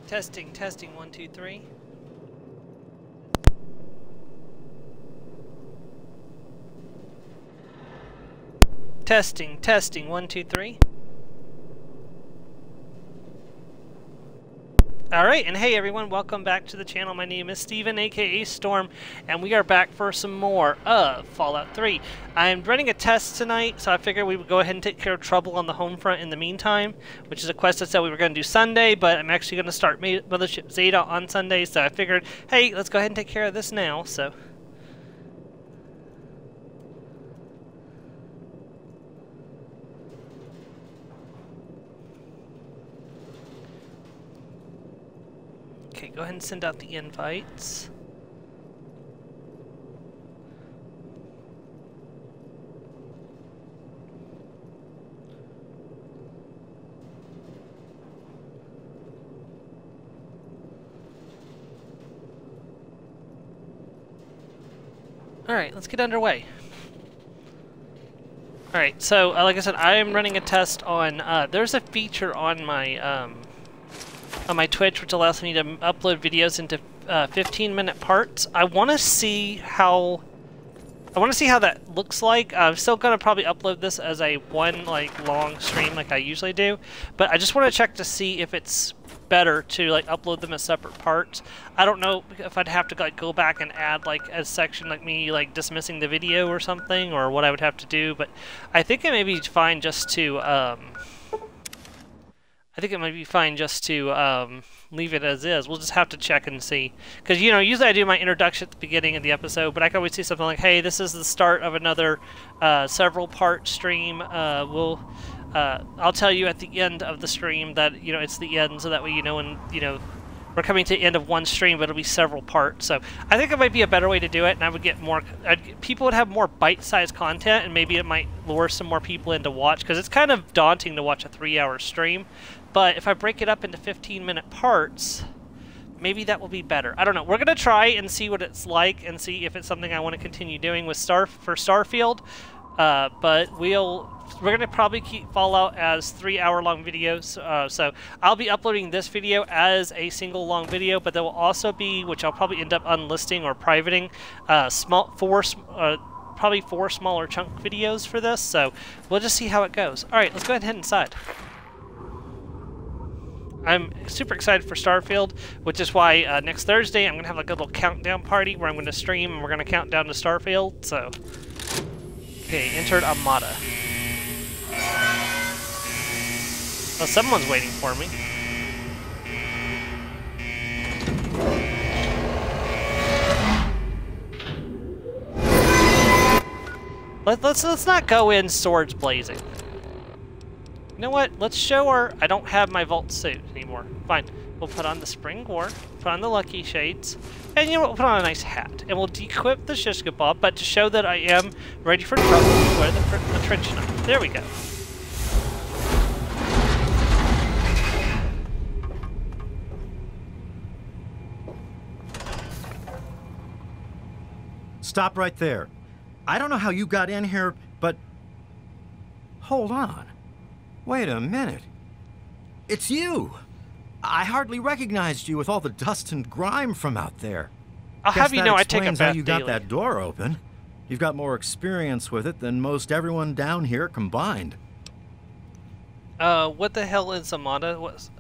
Testing, testing, 1, 2, 3. Testing, testing, 1, 2, 3. Alright, and hey everyone, welcome back to the channel. My name is Steven, aka Storm, and we are back for some more of Fallout 3. I'm running a test tonight, so I figured we would go ahead and take care of trouble on the home front in the meantime, which is a quest I said we were going to do Sunday, but I'm actually going to start Mothership Zeta on Sunday, so I figured, hey, let's go ahead and take care of this now, so... Okay, go ahead and send out the invites. Alright, let's get underway. Alright, so like I said, I am running a test on, there's a feature on my Twitch which allows me to upload videos into 15-minute parts. I want to see how that looks like. I'm still gonna probably upload this as a long stream like I usually do, but I just want to check to see if it's better to upload them as separate parts. I don't know if I'd have to go back and add a section like me dismissing the video or something, or what I would have to do, but I think it may be fine just to leave it as is. We'll just have to check and see. Because, you know, usually I do my introduction at the beginning of the episode, but I can always see something like, hey, this is the start of another several-part stream. I'll tell you at the end of the stream that, you know, it's the end, so that way you know when, you know, we're coming to the end of one stream, but it'll be several parts. So I think it might be a better way to do it, and I would get more... people would have more bite-sized content, and maybe it might lure some more people in to watch, because it's kind of daunting to watch a 3-hour stream. But if I break it up into 15-minute parts, maybe that will be better. I don't know. We're going to try and see what it's like and see if it's something I want to continue doing with Starfield. But we're going to probably keep Fallout as 3-hour-long videos. So I'll be uploading this video as a single long video, but there will also be, which I'll probably end up unlisting or privating, probably 4 smaller chunk videos for this. So we'll just see how it goes. All right, let's go ahead and head inside. I'm super excited for Starfield, which is why next Thursday I'm going to have a little countdown party where I'm going to stream and we're going to count down to Starfield, so... Okay, entered Armada. Well, someone's waiting for me. Let's not go in swords blazing. You know what? Let's show her. I don't have my vault suit anymore. Fine. We'll put on the spring gore, put on the lucky shades, and you know what? We'll put on a nice hat. And we'll de-equip the Shishka Bob, but to show that I am ready for trouble, we'll wear the trench knife. There we go. Stop right there. I don't know how you got in here, but... Hold on. Wait a minute. It's you! I hardly recognized you with all the dust and grime from out there. I'll have you know I take a bath how you got daily. that door open. You've got more experience with it than most everyone down here combined. What the hell is Amada?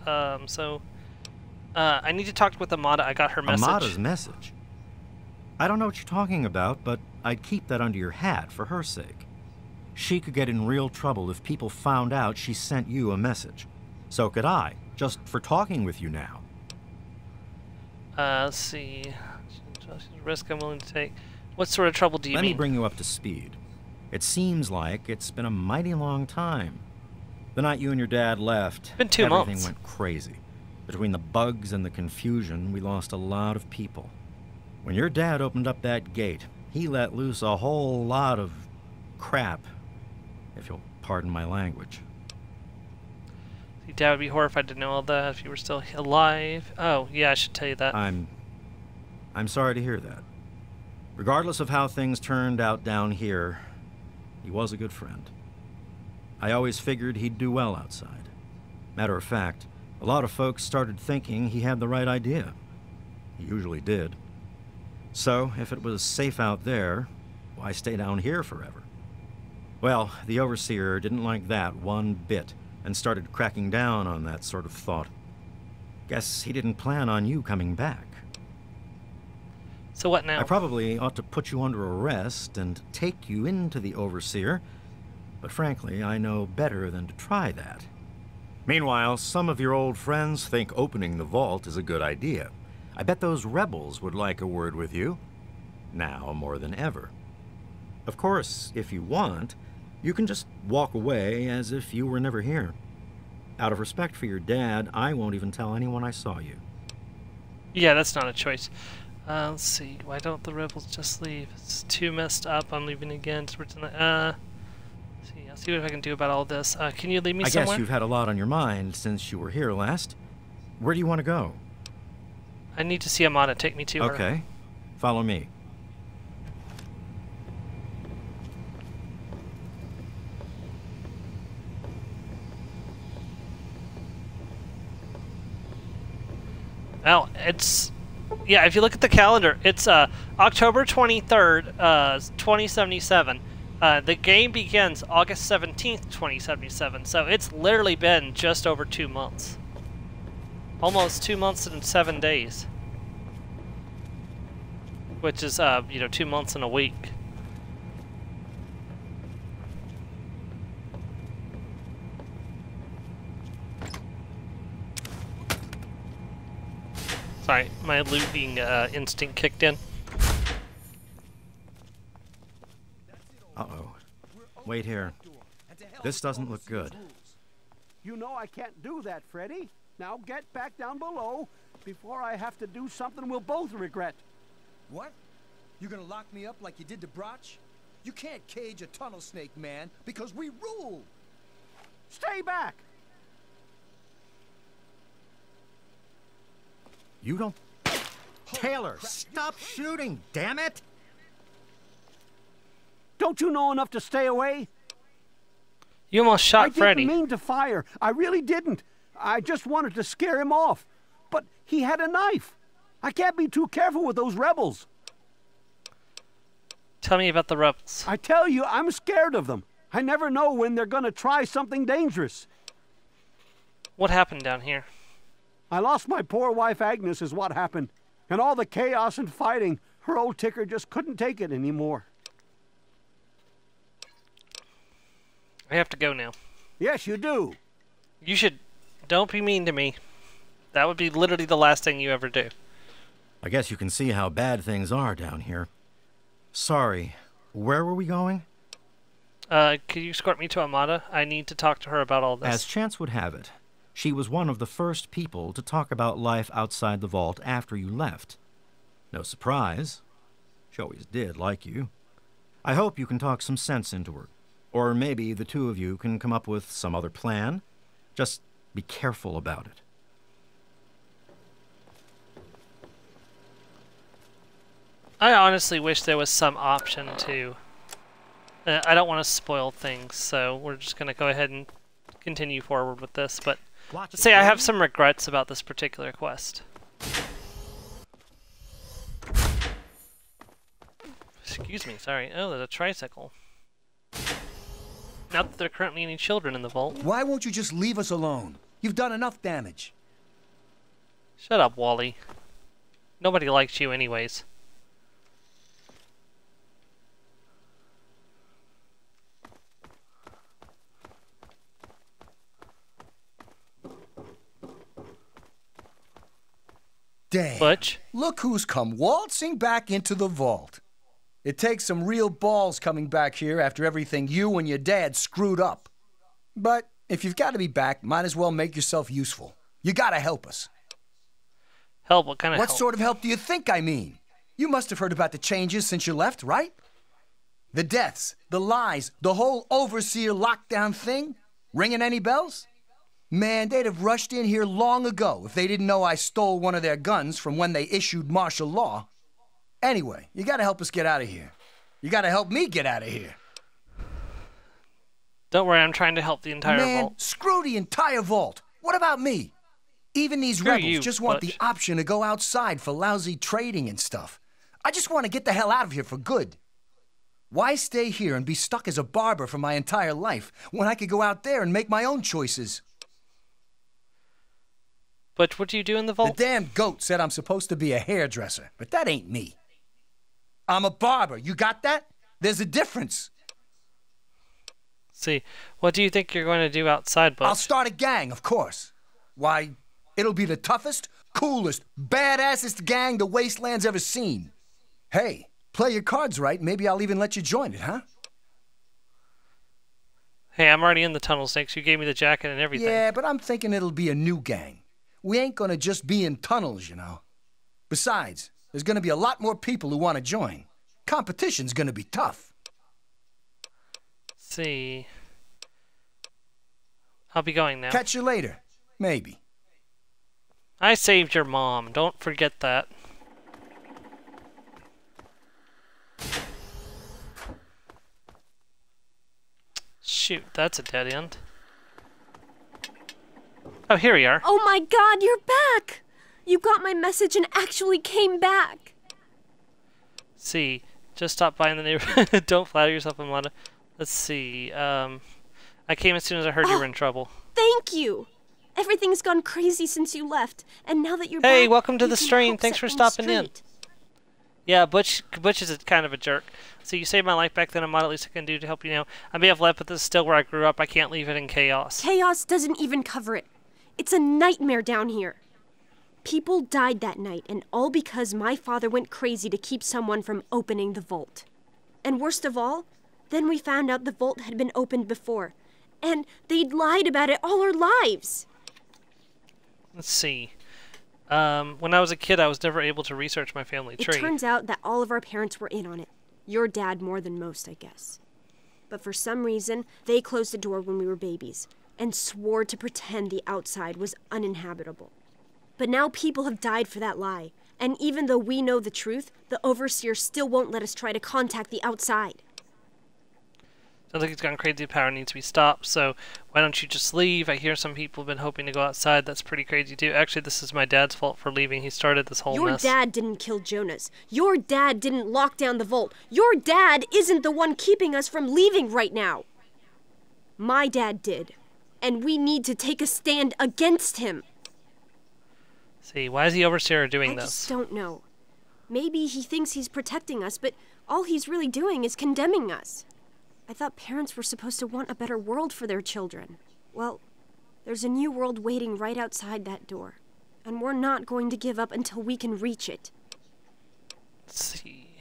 I need to talk with Amada. I got her message. Amada's message? I don't know what you're talking about, but I'd keep that under your hat for her sake. She could get in real trouble if people found out she sent you a message. So could I, just for talking with you now. Let's see. Risk I'm willing to take. What sort of trouble do you mean? Let me bring you up to speed. It seems like it's been a mighty long time. The night you and your dad left, it's been 2 months. Everything went crazy. Between the bugs and the confusion, we lost a lot of people. When your dad opened up that gate, he let loose a whole lot of crap, if you'll pardon my language. Your dad would be horrified to know all that if you were still alive. Oh, yeah, I should tell you that. I'm sorry to hear that. Regardless of how things turned out down here, he was a good friend. I always figured he'd do well outside. Matter of fact, A lot of folks started thinking he had the right idea. He usually did. So, if it was safe out there, why stay down here forever? Well, the Overseer didn't like that one bit and started cracking down on that sort of thought. Guess he didn't plan on you coming back. So what now? I probably ought to put you under arrest and take you into the Overseer, but frankly, I know better than to try that. Meanwhile, some of your old friends think opening the vault is a good idea. I bet those rebels would like a word with you, now more than ever. Of course, if you want, you can just walk away as if you were never here. Out of respect for your dad, I won't even tell anyone I saw you. Yeah, that's not a choice. Let's see. Why don't the rebels just leave? It's too messed up. I'm leaving again. I'll see what I can do about all this. Can you leave me somewhere? I guess you've had a lot on your mind since you were here last. Where do you want to go? I need to see Amada. Take me to her. Okay. Follow me. Well, it's... Yeah, if you look at the calendar, it's October 23rd, 2077. The game begins August 17th, 2077. So it's literally been just over 2 months. Almost 2 months and 7 days. Which is, 2 months and a week. Sorry, my looting instinct kicked in. Uh-oh. Wait here. This doesn't look good. You know I can't do that, Freddy. Now get back down below before I have to do something we'll both regret. What? You're gonna lock me up like you did to Broch? You can't cage a tunnel snake, man, because we rule! Stay back! You don't... Taylor, stop shooting, damn it! Don't you know enough to stay away? You almost shot Freddy. I didn't mean to fire. I really didn't. I just wanted to scare him off. But he had a knife. I can't be too careful with those rebels. Tell me about the rebels. I tell you, I'm scared of them. I never know when they're gonna try something dangerous. What happened down here? I lost my poor wife Agnes is what happened. And all the chaos and fighting, her old ticker just couldn't take it anymore. I have to go now. Yes, you do. You should... Don't be mean to me. That would be literally the last thing you ever do. I guess you can see how bad things are down here. Sorry, where were we going? Could you escort me to Amada? I need to talk to her about all this. As chance would have it, she was one of the first people to talk about life outside the vault after you left. No surprise. She always did like you. I hope you can talk some sense into her. Or maybe the two of you can come up with some other plan. Just be careful about it. I honestly wish there was some option to... I don't want to spoil things, so we're just going to go ahead and continue forward with this, but let's say I have some regrets about this particular quest. Excuse me, sorry. Oh, there's a tricycle. Not that there are currently any children in the vault. Why won't you just leave us alone? You've done enough damage. Shut up, Wally. Nobody likes you anyways. Dang. Butch? Look who's come waltzing back into the vault. It takes some real balls coming back here after everything you and your dad screwed up. But if you've got to be back, might as well make yourself useful. You gotta help us. Help? What kind of help? What sort of help do you think I mean? You must have heard about the changes since you left, right? The deaths, the lies, the whole Overseer lockdown thing? Ringing any bells? Man, they'd have rushed in here long ago if they didn't know I stole one of their guns from when they issued martial law. Anyway, you gotta help us get out of here. You gotta help me get out of here. Don't worry, I'm trying to help the entire vault. Man, screw the entire vault. What about me? Even these Screw rebels you, just want Butch. the option to go outside for lousy trading and stuff. I just want to get the hell out of here for good. Why stay here and be stuck as a barber for my entire life when I could go out there and make my own choices? Butch, what do you do in the The vault? damn goat said I'm supposed to be a hairdresser, but that ain't me. I'm a barber. You got that? There's a difference. See, what do you think you're going to do outside, Butch? I'll start a gang, of course. Why, it'll be the toughest, coolest, badassest gang the Wasteland's ever seen. Hey, play your cards right, maybe I'll even let you join it, huh? Hey, I'm already in the tunnel, Snakes. You gave me the jacket and everything. Yeah, but I'm thinking it'll be a new gang. We ain't gonna just be in tunnels, you know. Besides, there's gonna be a lot more people who want to join. Competition's gonna be tough. Let's see. I'll be going now. Catch you later. Maybe. I saved your mom. Don't forget that. Shoot, that's a dead end. Oh, here we are. Oh my god, you're back! You got my message and actually came back. See, just stop by in the neighborhood. Don't flatter yourself, Amanda. Let's see. I came as soon as I heard you were in trouble. Thank you. Everything's gone crazy since you left, and now that you're Hey, back, welcome to you the can stream. help Thanks set for things stopping in. straight. Yeah, Butch is kind of a jerk. So you saved my life back then. I'm not at least I can do to help you now. I may have left, but this is still where I grew up. I can't leave it in chaos. Chaos doesn't even cover it. It's a nightmare down here. People died that night, and all because my father went crazy to keep someone from opening the vault. And worst of all, then we found out the vault had been opened before, and they'd lied about it all our lives. Let's see. When I was a kid, I was never able to research my family It tree. turns out that all of our parents were in on it. Your dad more than most, I guess. But for some reason, they closed the door when we were babies and swore to pretend the outside was uninhabitable. But now people have died for that lie, and even though we know the truth, the Overseer still won't let us try to contact the outside. Sounds like he's gone crazy. The power needs to be stopped, so why don't you just leave? I hear some people have been hoping to go outside. That's pretty crazy, too. Actually, this is my dad's fault for leaving. He started this whole Your mess. dad didn't kill Jonas. Your dad didn't lock down the vault. Your dad isn't the one keeping us from leaving right now. My dad did, and we need to take a stand against him. See, why is the Overseer doing I this? just don't know. Maybe he thinks he's protecting us, but all he's really doing is condemning us. I thought parents were supposed to want a better world for their children. Well, there's a new world waiting right outside that door, and we're not going to give up until we can reach it. Let's see.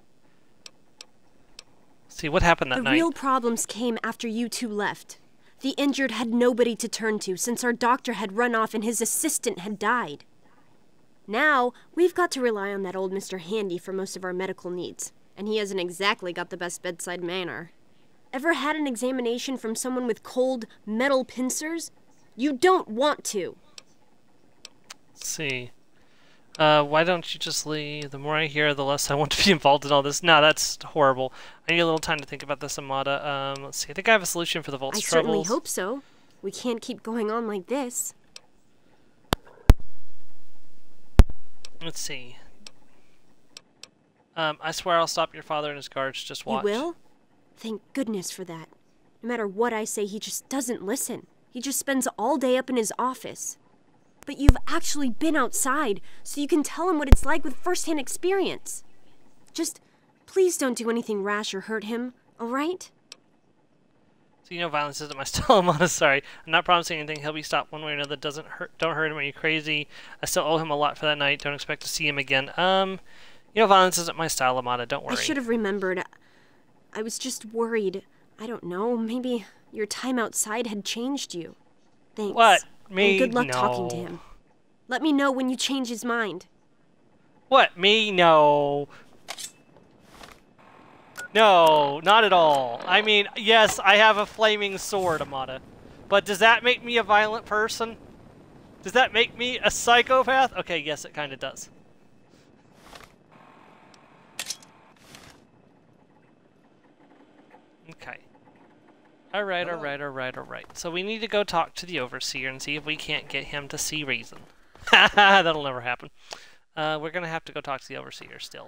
See, what happened that The night? real problems came after you two left. The injured had nobody to turn to since our doctor had run off and his assistant had died. Now, we've got to rely on that old Mr. Handy for most of our medical needs, and he hasn't exactly got the best bedside manner. Ever had an examination from someone with cold metal pincers? You don't want to. Let's see. Why don't you just leave? The more I hear, the less I want to be involved in all this. No, that's horrible. I need a little time to think about this, Amada. Let's see. I think I have a solution for the Vault's I certainly troubles. hope so. We can't keep going on like this. Let's see. I swear I'll stop your father and his guards. Just watch. You will? Thank goodness for that. No matter what I say, he just doesn't listen. He just spends all day up in his office. But you've actually been outside, so you can tell him what it's like with first-hand experience. Just, please don't do anything rash or hurt him, all right? So you know violence isn't my style, Amada. Sorry. I'm not promising anything. He'll be stopped one way or another. Don't hurt him. Are you crazy? I still owe him a lot for that night. Don't expect to see him again. You know violence isn't my style, Amada. Don't worry. I should have remembered. I was just worried. I don't know, maybe your time outside had changed you. Thanks. What? Me? And good luck No. talking to him. Let me know when you change his mind. What? Me? No. No, not at all. I mean, yes, I have a flaming sword, Amada. But does that make me a violent person? Does that make me a psychopath? Okay, yes, it kind of does. Okay. Alright, alright. So we need to go talk to the Overseer and see if we can't get him to see reason. That'll never happen. We're gonna have to go talk to the Overseer still.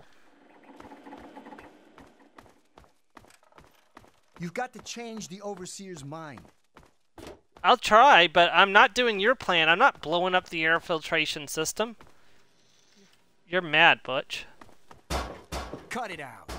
You've got to change the Overseer's mind. I'll try, but I'm not doing your plan. I'm not blowing up the air filtration system. You're mad, Butch. Cut it out.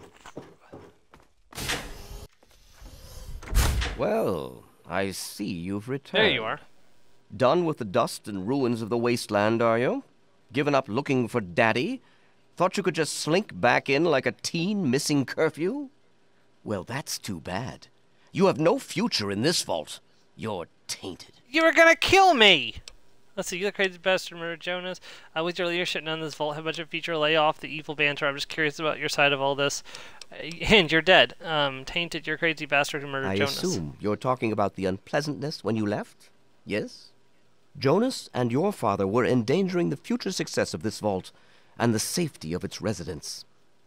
Well, I see you've returned. There you are. Done with the dust and ruins of the wasteland, are you? Given up looking for Daddy? Thought you could just slink back in like a teen missing curfew? Well, that's too bad. You have no future in this vault. You're tainted. You were gonna kill me! Let's see, you the crazy bastard murdered Jonas. With your leadership, none of this vault had much of a future. Lay off the evil banter. I'm just curious about your side of all this. And you're dead. Tainted, you're crazy bastard who murdered Jonas. I assume you're talking about the unpleasantness when you left? Yes? Jonas and your father were endangering the future success of this vault and the safety of its residents.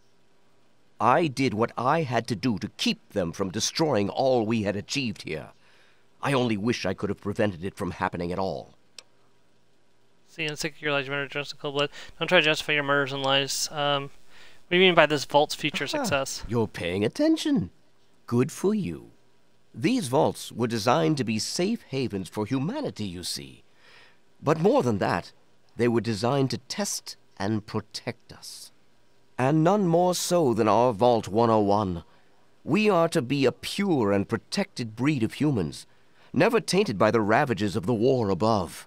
I did what I had to do to keep them from destroying all we had achieved here. I only wish I could have prevented it from happening at all. See, in 6 years, you murdered Jonas in cold blood. Don't try to justify your murders and lies. What do you mean by this vault's future success? You're paying attention. Good for you. These vaults were designed to be safe havens for humanity, you see. But more than that, they were designed to test and protect us. And none more so than our Vault 101. We are to be a pure and protected breed of humans, never tainted by the ravages of the war above.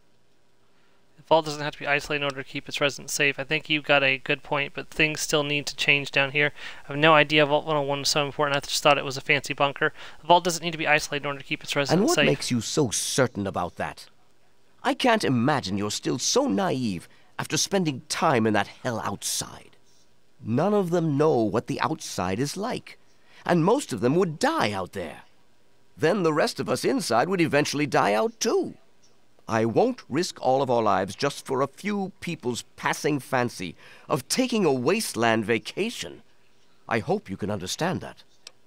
The vault doesn't have to be isolated in order to keep its residents safe. I think you've got a good point, but things still need to change down here. I have no idea Vault 101 is so important. I just thought it was a fancy bunker. The vault doesn't need to be isolated in order to keep its residents safe. And what makes you so certain about that? I can't imagine you're still so naive after spending time in that hell outside. None of them know what the outside is like, and most of them would die out there. Then the rest of us inside would eventually die out too. I won't risk all of our lives just for a few people's passing fancy of taking a wasteland vacation. I hope you can understand that.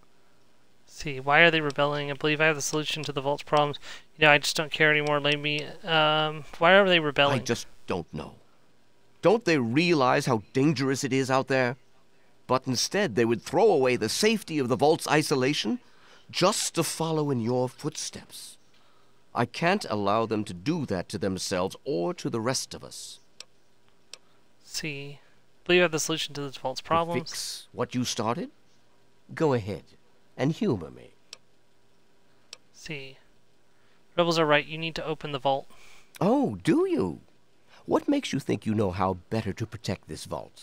See, why are they rebelling? I believe I have the solution to the vault's problems. You know, I just don't care anymore. Let me, why are they rebelling? I just don't know. Don't they realize how dangerous it is out there? But instead, they would throw away the safety of the vault's isolation just to follow in your footsteps. I can't allow them to do that to themselves or to the rest of us. See, I believe I have the solution to the vault's problems. To fix what you started? Go ahead and humor me. See, rebels are right. You need to open the vault. Oh, do you? What makes you think you know how better to protect this vault?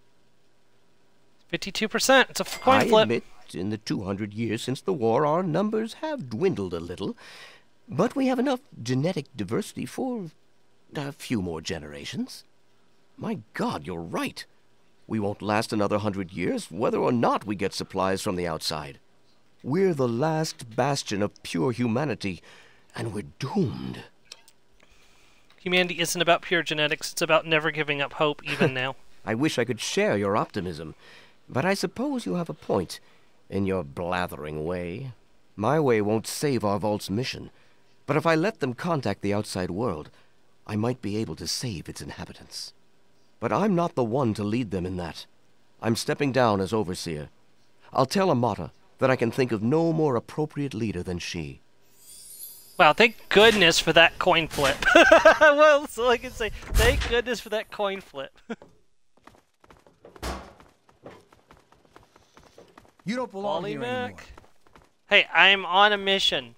52%. It's a coin flip. I admit, in the 200 years since the war, our numbers have dwindled a little, but we have enough genetic diversity for a few more generations. My God, you're right. We won't last another 100 years, whether or not we get supplies from the outside. We're the last bastion of pure humanity, and we're doomed. Humanity isn't about pure genetics. It's about never giving up hope, even now. I wish I could share your optimism, but I suppose you have a point in your blathering way. My way won't save our vault's mission, but if I let them contact the outside world, I might be able to save its inhabitants. But I'm not the one to lead them in that. I'm stepping down as overseer. I'll tell Amata that I can think of no more appropriate leader than she. Wow, thank goodness for that coin flip. Well, that's all I can say. Thank goodness for that coin flip. You don't belong Wally here Mac. anymore. Hey, I'm on a mission.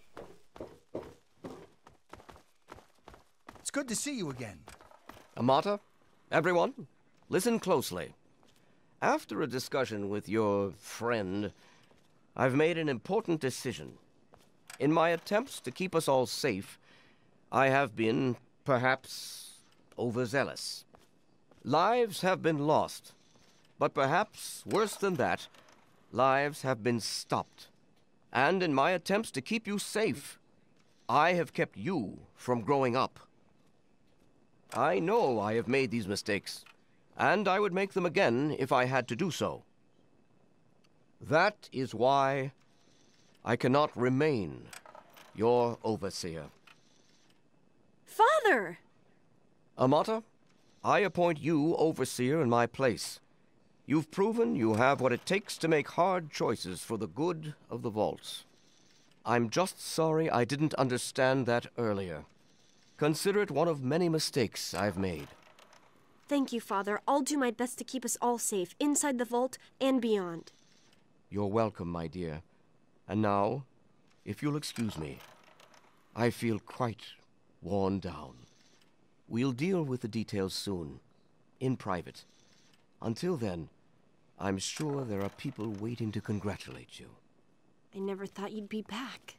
It's good to see you again. Amata, everyone, listen closely. After a discussion with your friend, I've made an important decision. In my attempts to keep us all safe, I have been, perhaps, overzealous. Lives have been lost, but perhaps worse than that, lives have been stopped. And in my attempts to keep you safe, I have kept you from growing up. I know I have made these mistakes, and I would make them again if I had to do so. That is why I cannot remain your overseer. Father! Amata, I appoint you overseer in my place. You've proven you have what it takes to make hard choices for the good of the vaults. I'm just sorry I didn't understand that earlier. Consider it one of many mistakes I've made. Thank you, Father. I'll do my best to keep us all safe, inside the vault and beyond. You're welcome, my dear. And now, if you'll excuse me, I feel quite worn down. We'll deal with the details soon, in private. Until then, I'm sure there are people waiting to congratulate you. I never thought you'd be back.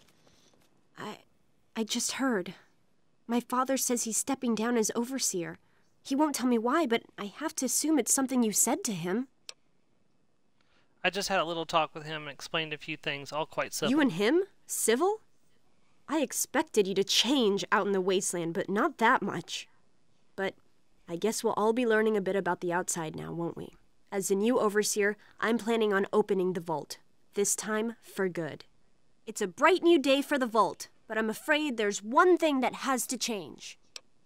I just heard. My father says he's stepping down as overseer. He won't tell me why, but I have to assume it's something you said to him. I just had a little talk with him and explained a few things, all quite civil. You and him? Civil? I expected you to change out in the wasteland, but not that much. But I guess we'll all be learning a bit about the outside now, won't we? As the new overseer, I'm planning on opening the vault. This time, for good. It's a bright new day for the vault, but I'm afraid there's one thing that has to change.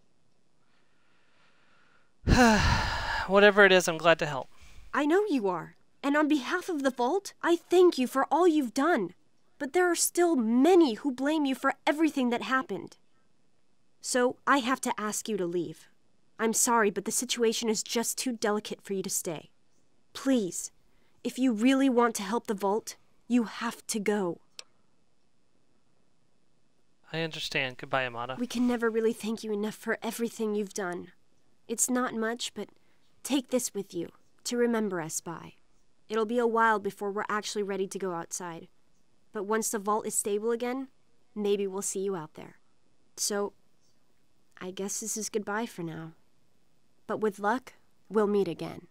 Whatever it is, I'm glad to help. I know you are. And on behalf of the vault, I thank you for all you've done. But there are still many who blame you for everything that happened. So I have to ask you to leave. I'm sorry, but the situation is just too delicate for you to stay. Please, if you really want to help the vault, you have to go. I understand. Goodbye, Amata. We can never really thank you enough for everything you've done. It's not much, but take this with you to remember us by. It'll be a while before we're actually ready to go outside. But once the vault is stable again, maybe we'll see you out there. So, I guess this is goodbye for now. But with luck, we'll meet again.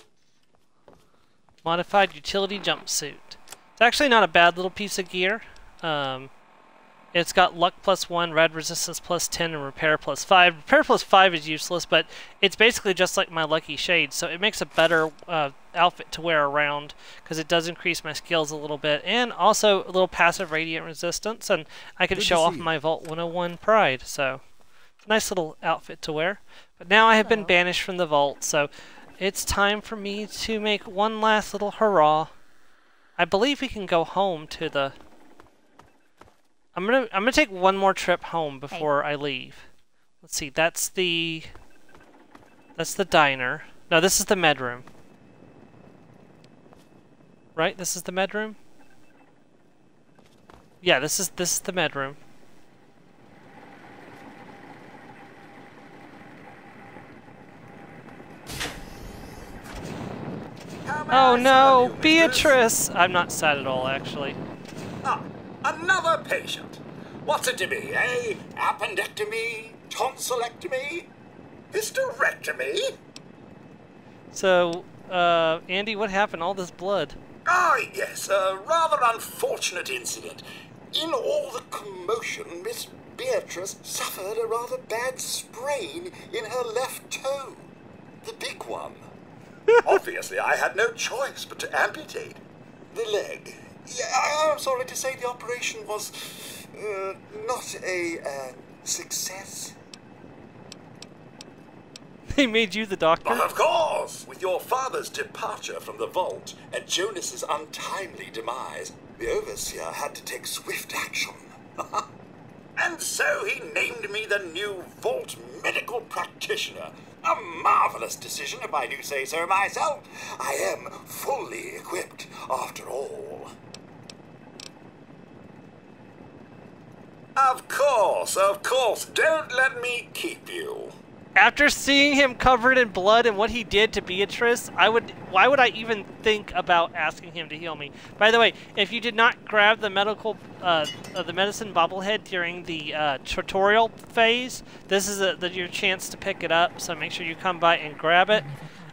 Modified utility jumpsuit. It's actually not a bad little piece of gear. It's got luck +1, rad resistance +10, and repair +5. Repair +5 is useless, but it's basically just like my lucky shade, so it makes a better outfit to wear around because it does increase my skills a little bit, and also a little passive radiant resistance, and I can show off my Vault 101 pride. So, nice little outfit to wear. But now I have been banished from the vault, so it's time for me to make one last little hurrah. I believe we can go home to the... I'm gonna take one more trip home before I leave. Let's see, that's the diner. No, this is the med room. Right? This is the med room? Yeah, this is the med room. Oh no, Beatrice! I'm not sad at all, actually. Ah, another patient. What's it to be, eh? Appendectomy? Tonsillectomy? Hysterectomy? So, Andy, what happened? All this blood. Ah, yes, a rather unfortunate incident. In all the commotion, Miss Beatrice suffered a rather bad sprain in her left toe. The big one. Obviously, I had no choice but to amputate the leg. Yeah, I'm sorry to say the operation was not a success. They made you the doctor? But of course! With your father's departure from the vault and Jonas's untimely demise, the Overseer had to take swift action. And so he named me the new Vault Medical Practitioner. A marvelous decision, if I do say so myself. I am fully equipped, after all. Of course. Don't let me keep you. After seeing him covered in blood and what he did to Beatrice, why would I even think about asking him to heal me? By the way, if you did not grab the the medicine bobblehead during the tutorial phase, this is your chance to pick it up. So make sure you come by and grab it.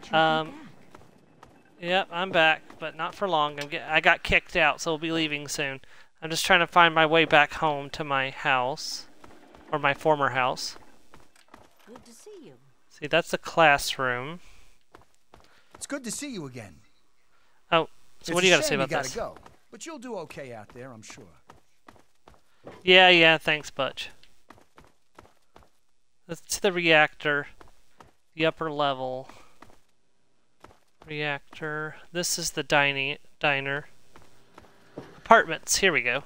Yep, I'm back, but not for long. I got kicked out, so we'll be leaving soon. I'm just trying to find my way back home to my house, or my former house. Good to see you. See, that's the classroom. It's good to see you again. Oh, so what do you got to say about this? Gotta go. But you'll do okay out there, I'm sure. Yeah, thanks, Butch. Let's to the reactor. The upper level. Reactor. This is the diner. Apartments. Here we go.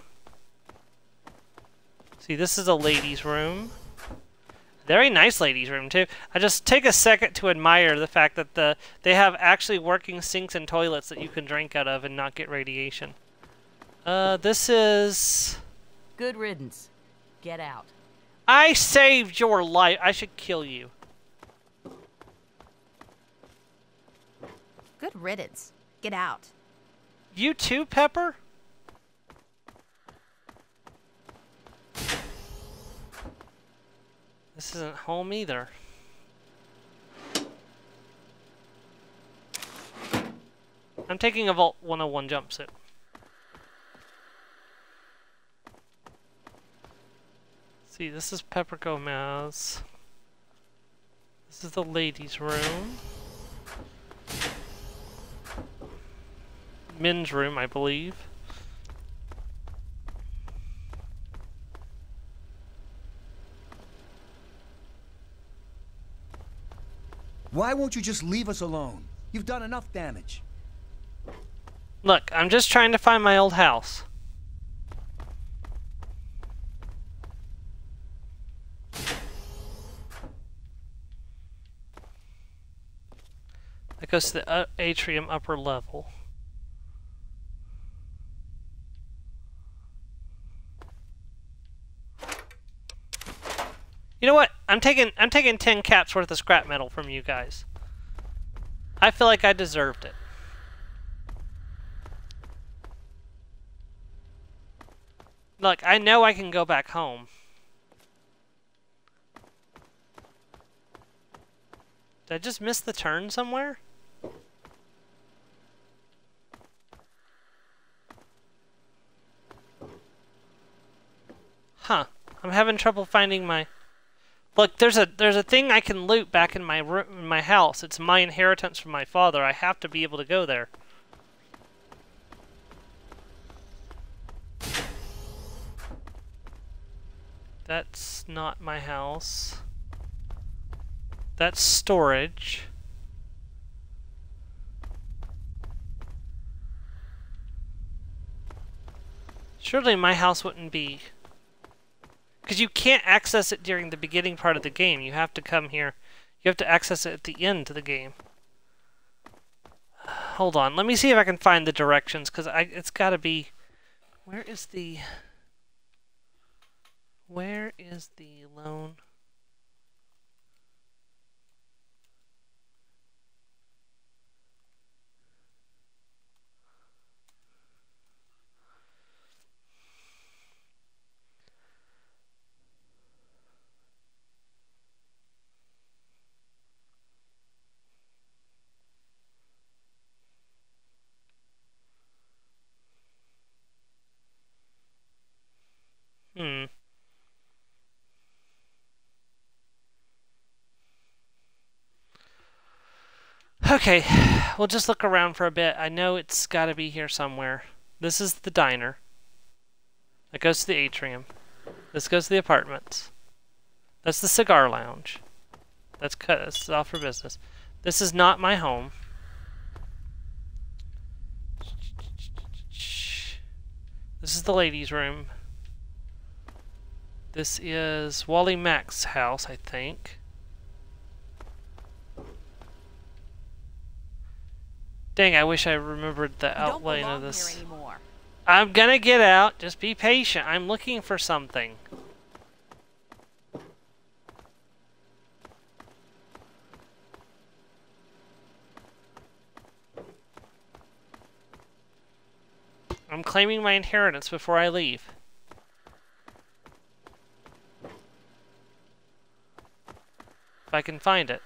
See, this is a ladies' room. Very nice ladies' room, too. I just take a second to admire the fact that they have actually working sinks and toilets that you can drink out of and not get radiation. This is... Good riddance. Get out. I saved your life. I should kill you. Good riddance. Get out. You too, Pepper? This isn't home either. I'm taking a Vault 101 jumpsuit. See, this is Pepper Gomez. This is the ladies' room. Men's room, I believe. Why won't you just leave us alone? You've done enough damage. Look, I'm just trying to find my old house. That goes to the atrium upper level. You know what? I'm taking 10 caps worth of scrap metal from you guys. I feel like I deserved it. Look, I know I can go back home. Did I just miss the turn somewhere? Huh. I'm having trouble finding my... Look, there's a thing I can loot back in my room, in my house. It's my inheritance from my father. I have to be able to go there. That's not my house. That's storage. Surely my house wouldn't be... Because you can't access it during the beginning part of the game. You have to come here. You have to access it at the end of the game. Hold on. Let me see if I can find the directions. Because it's got to be... Where is the... Where is the lone... Okay, we'll just look around for a bit. I know it's got to be here somewhere. This is the diner. That goes to the atrium. This goes to the apartments. That's the cigar lounge. That's cut. This is off for business. This is not my home. This is the ladies' room. This is Wally Mack's house, I think. Dang, I wish I remembered the outline of this. I'm gonna get out. Just be patient. I'm looking for something. I'm claiming my inheritance before I leave. If I can find it.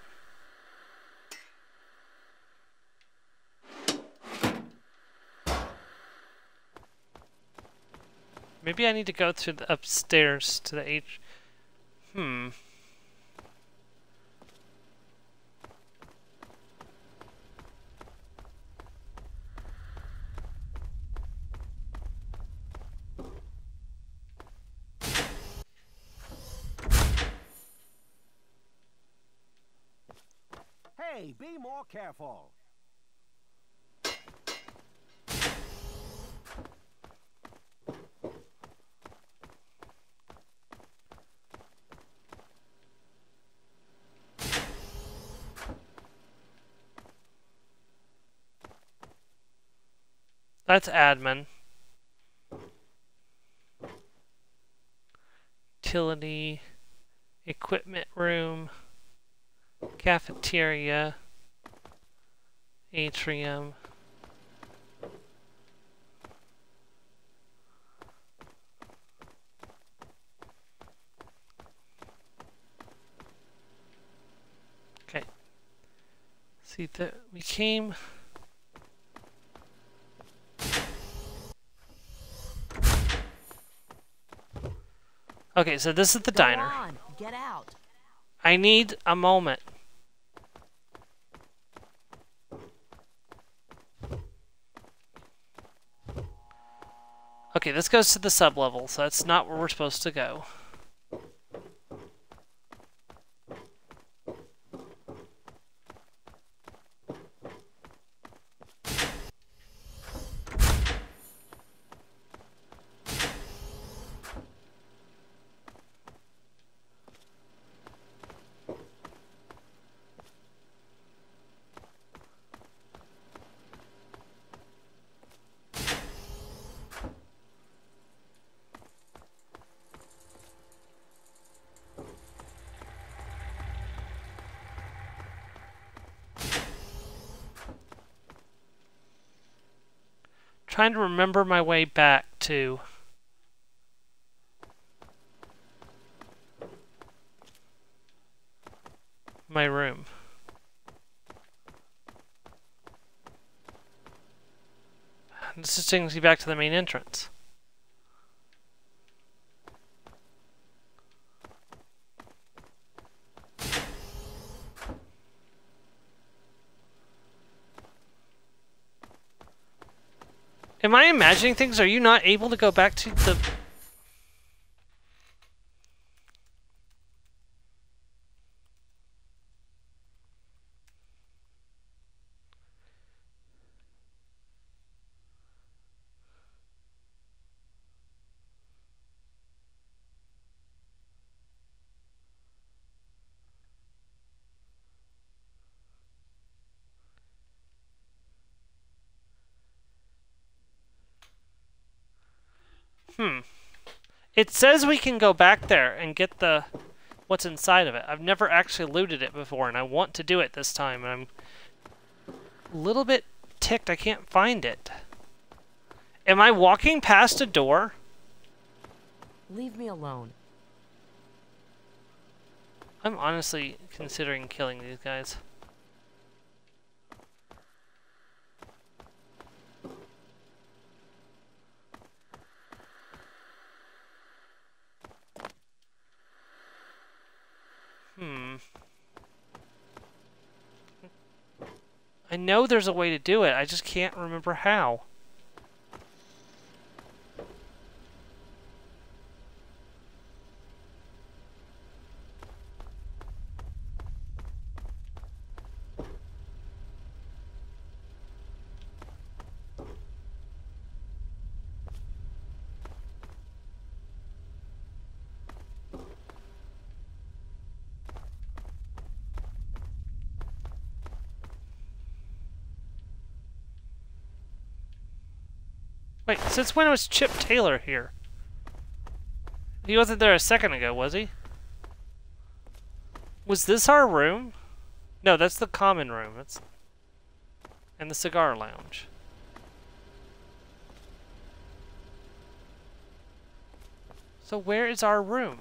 Maybe I need to go through the upstairs to the H... Hey, be more careful. That's admin. Utility, equipment room, cafeteria, atrium. Okay. See that we came. Okay, so this is the diner. On, get out. I need a moment. Okay, this goes to the sub-level, so that's not where we're supposed to go. Trying to remember my way back to my room. This just takes me back to the main entrance. Am I imagining things? Are you not able to go back to the... It says we can go back there and get the what's inside of it. I've never actually looted it before, and I want to do it this time, and I'm a little bit ticked I can't find it. Am I walking past a door? Leave me alone. I'm honestly considering killing these guys. I know there's a way to do it, I just can't remember how. Wait, since when was Chip Taylor here? He wasn't there a second ago, was he? Was this our room? No, that's the common room. That's... and the cigar lounge. So where is our room?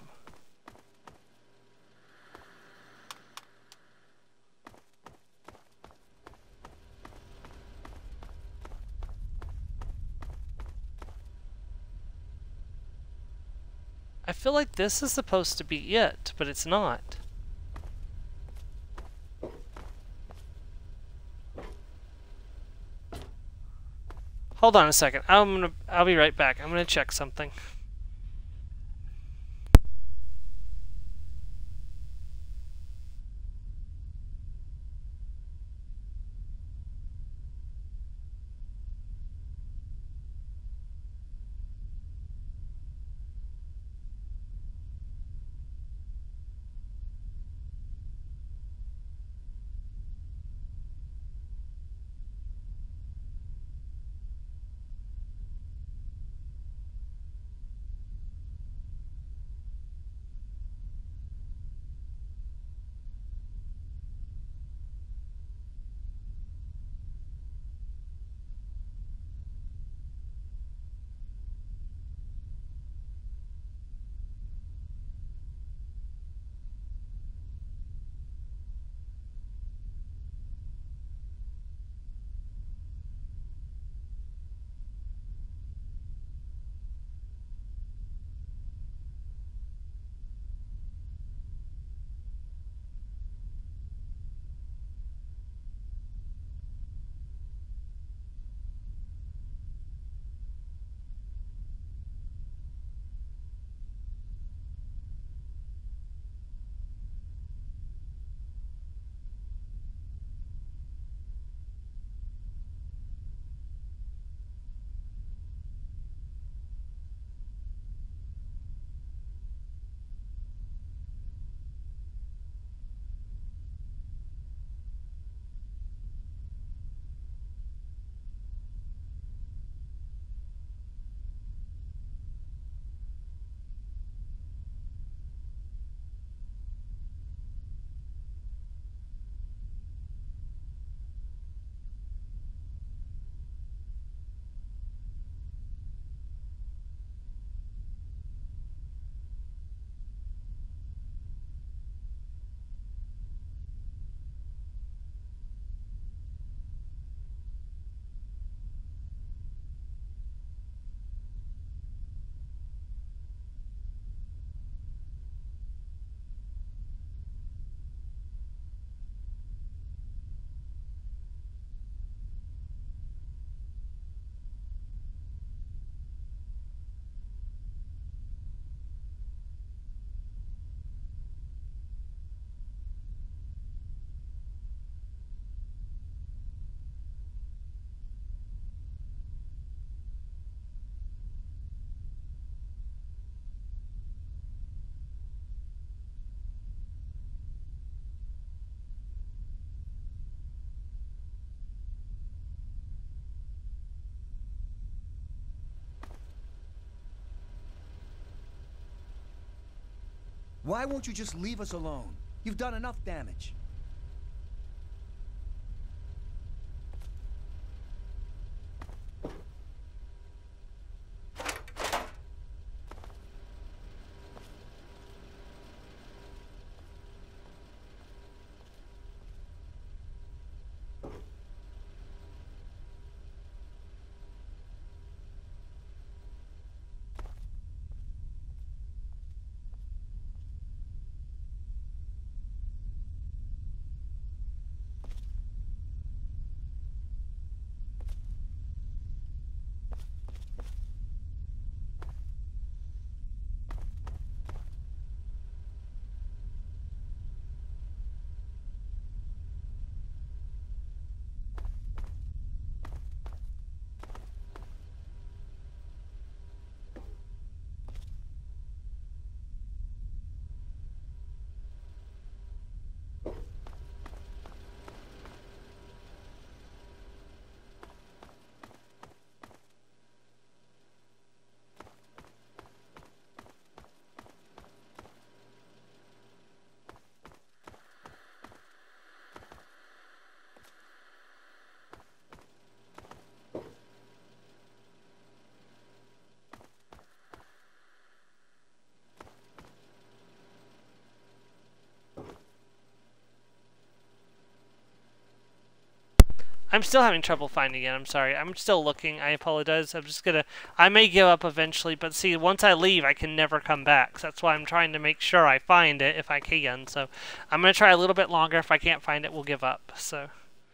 I feel like this is supposed to be it, but it's not. Hold on a second. I'll be right back. I'm gonna check something. Why won't you just leave us alone? You've done enough damage. I'm still having trouble finding it. I'm sorry. I'm still looking. I apologize. I'm just gonna... I may give up eventually, but see, once I leave, I can never come back. So that's why I'm trying to make sure I find it if I can. So I'm gonna try a little bit longer. If I can't find it, we'll give up. So...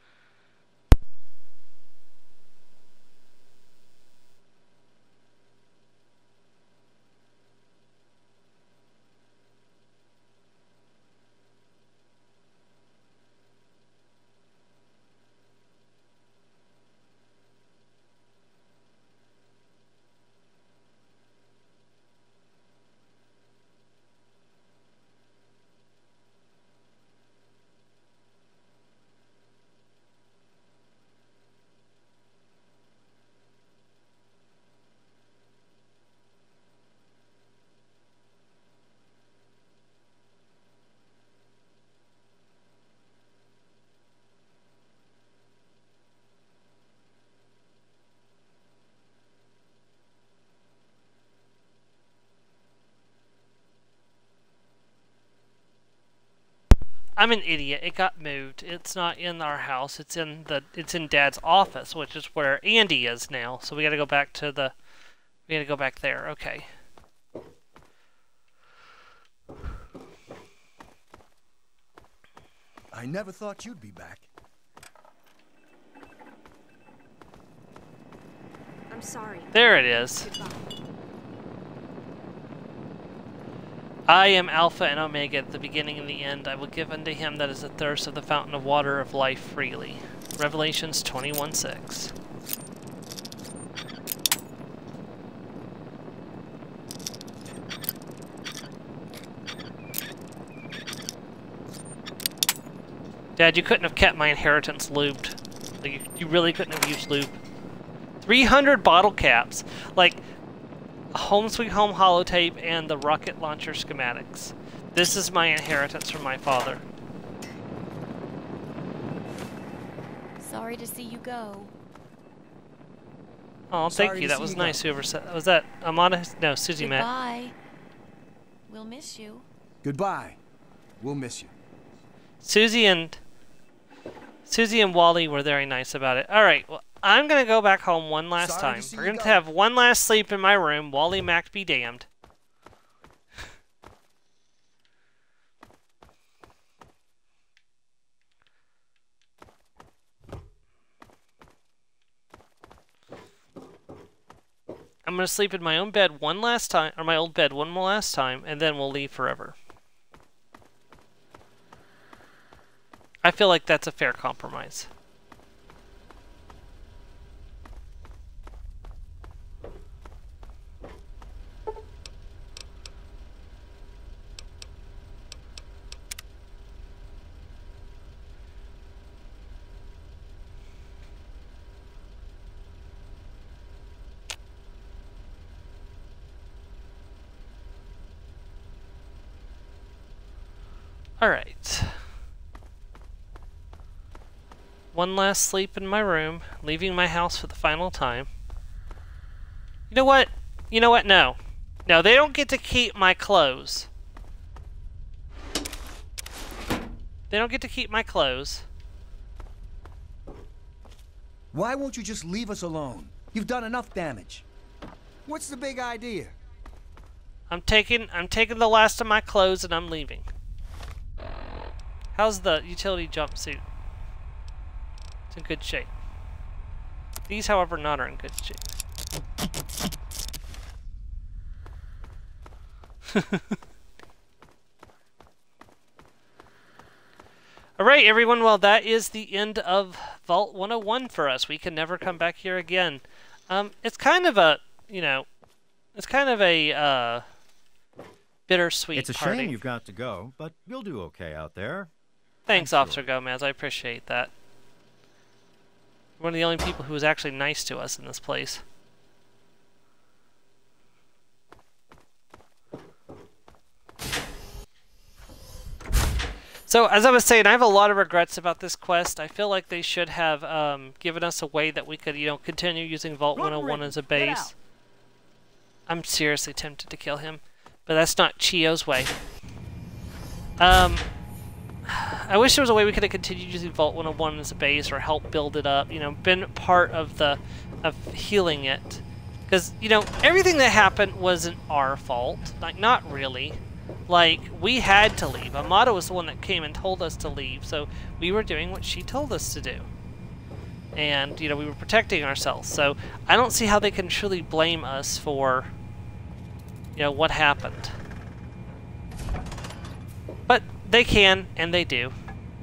I'm an idiot. It got moved. It's not in our house. It's in Dad's office, which is where Andy is now. So we got to go back to the... We got to go back there. Okay. I never thought you'd be back. I'm sorry. There it is. Goodbye. I am Alpha and Omega, at the beginning and the end. I will give unto him that is athirst of the fountain of water of life freely. Revelations 21:6. Dad, you couldn't have kept my inheritance lubed. Like, you really couldn't have used lube. 300 bottle caps. Like... Home Sweet Home holotape and the rocket launcher schematics. This is my inheritance from my father. Sorry to see you go. Oh, thank you. That was nice. Whoever said that. Was that Amanda? No, Susie Matt. Goodbye. We'll miss you. Goodbye. We'll miss you. Susie and Wally were very nice about it. All right. Well, I'm going to go back home one last time. We're going to have one last sleep in my room. Wally Mac be damned. I'm going to sleep in my own bed one last time, or my old bed one more last time, and then we'll leave forever. I feel like that's a fair compromise. Alright. One last sleep in my room, leaving my house for the final time. You know what? You know what? No. No, they don't get to keep my clothes. They don't get to keep my clothes. Why won't you just leave us alone? You've done enough damage. What's the big idea? I'm taking the last of my clothes and I'm leaving. How's the utility jumpsuit? It's in good shape. These, however, not are in good shape. Alright, everyone, well, that is the end of Vault 101 for us. We can never come back here again. It's kind of a, you know, it's kind of a, bittersweet It's a party. shame you've got to go, but you'll do okay out there. Thanks, Officer Gomez. I appreciate that. One of the only people who was actually nice to us in this place. So, as I was saying, I have a lot of regrets about this quest. I feel like they should have given us a way that we could, you know, continue using Vault 101 as a base. I'm seriously tempted to kill him, but that's not Chiyo's way. I wish there was a way we could have continued using Vault 101 as a base or help build it up, you know, been part of healing it. Because, you know, everything that happened wasn't our fault. Like, not really. Like, we had to leave. Amado was the one that came and told us to leave, so we were doing what she told us to do. And, you know, we were protecting ourselves. So, I don't see how they can truly blame us for, you know, what happened. But they can, and they do.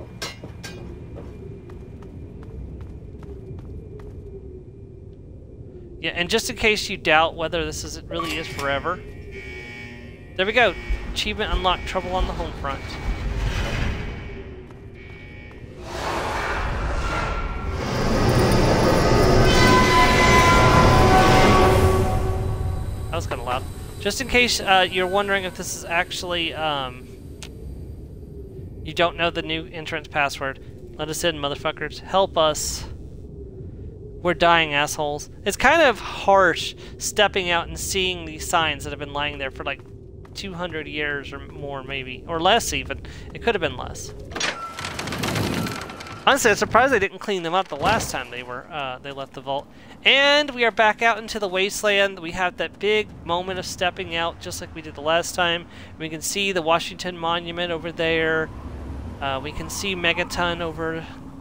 Yeah, and just in case you doubt whether this really is forever, there we go. Achievement unlocked, trouble on the home front. That was kind of loud. Just in case you're wondering if this is actually, you don't know the new entrance password, let us in, motherfuckers. Help us. We're dying, assholes. It's kind of harsh stepping out and seeing these signs that have been lying there for like 200 years or more, maybe. Or less, even. It could have been less. Honestly, I'm surprised they didn't clean them up the last time they left the vault. And we are back out into the wasteland. We have that big moment of stepping out, just like we did the last time. We can see the Washington Monument over there. We can see Megaton over...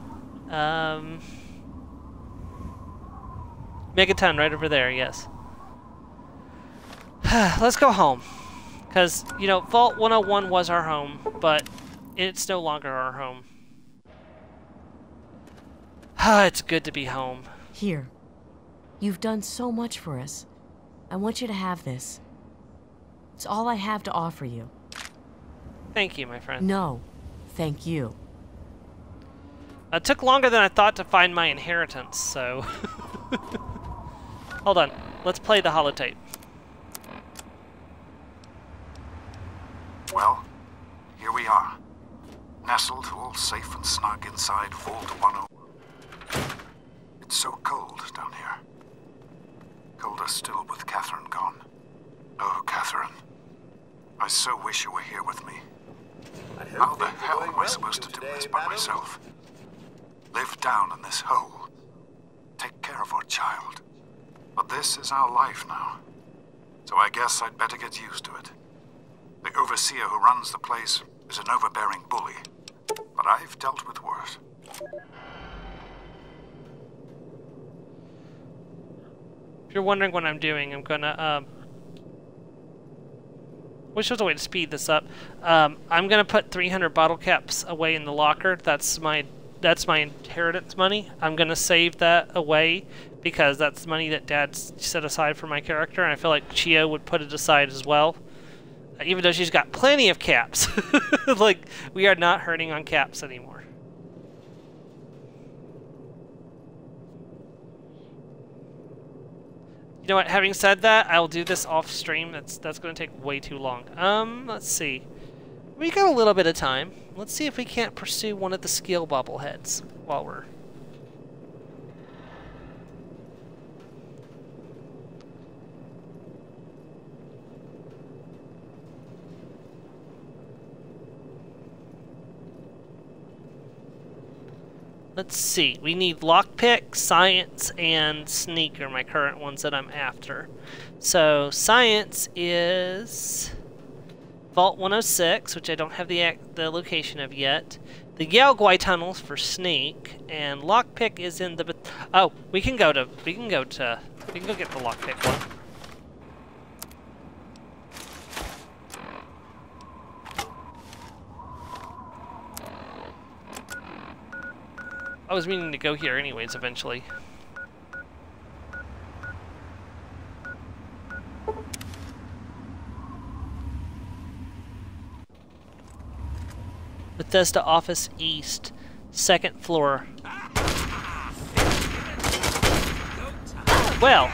Megaton right over there, yes. Let's go home. Because, you know, Vault 101 was our home, but it's no longer our home. It's good to be home. Here. You've done so much for us. I want you to have this. It's all I have to offer you. Thank you, my friend. No, thank you. It took longer than I thought to find my inheritance, so... Hold on. Let's play the holotape. Well, here we are. Nestled all safe and snug inside Vault 101. It's so cold down here. Colder still with Catherine gone. Oh, Catherine. I so wish you were here with me. How the hell am I supposed to do this by myself? Live down in this hole. Take care of our child. But this is our life now. So I guess I'd better get used to it. The overseer who runs the place is an overbearing bully. But I've dealt with worse. If you're wondering what I'm doing, I'm gonna, wish there was a way to speed this up. I'm gonna put 300 bottle caps away in the locker. That's my inheritance money. I'm gonna save that away because that's money that Dad set aside for my character, and I feel like Chiyo would put it aside as well. Even though she's got plenty of caps. Like, we are not hurting on caps anymore. You know what, having said that, I'll do this off stream. That's going to take way too long. Let's see. We got a little bit of time. Let's see if we can't pursue one of the skill bobbleheads while we're... Let's see. We need lockpick, science, and sneak are my current ones that I'm after. So science is Vault 106, which I don't have the location of yet. The Yaogwai tunnels for sneak, and lockpick is in the. Oh, we can go get the lockpick one. I was meaning to go here anyways, eventually. Bethesda Office East, 2nd floor. Well.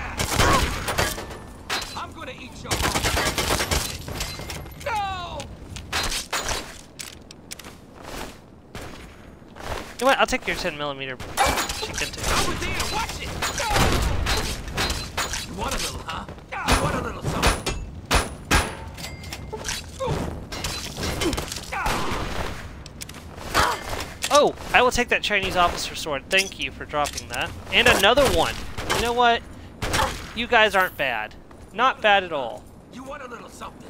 I'm gonna eat your no! You know what? I'll take your 10mm chicken too. Over there, watch it! You want a little, huh? You want a little something? Oh, I will take that Chinese officer sword. Thank you for dropping that. And another one. You know what? You guys aren't bad. Not bad at all. You want a little something?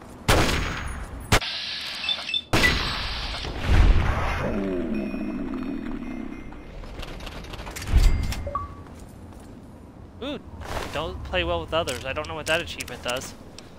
Ooh, don't play well with others. I don't know what that achievement does.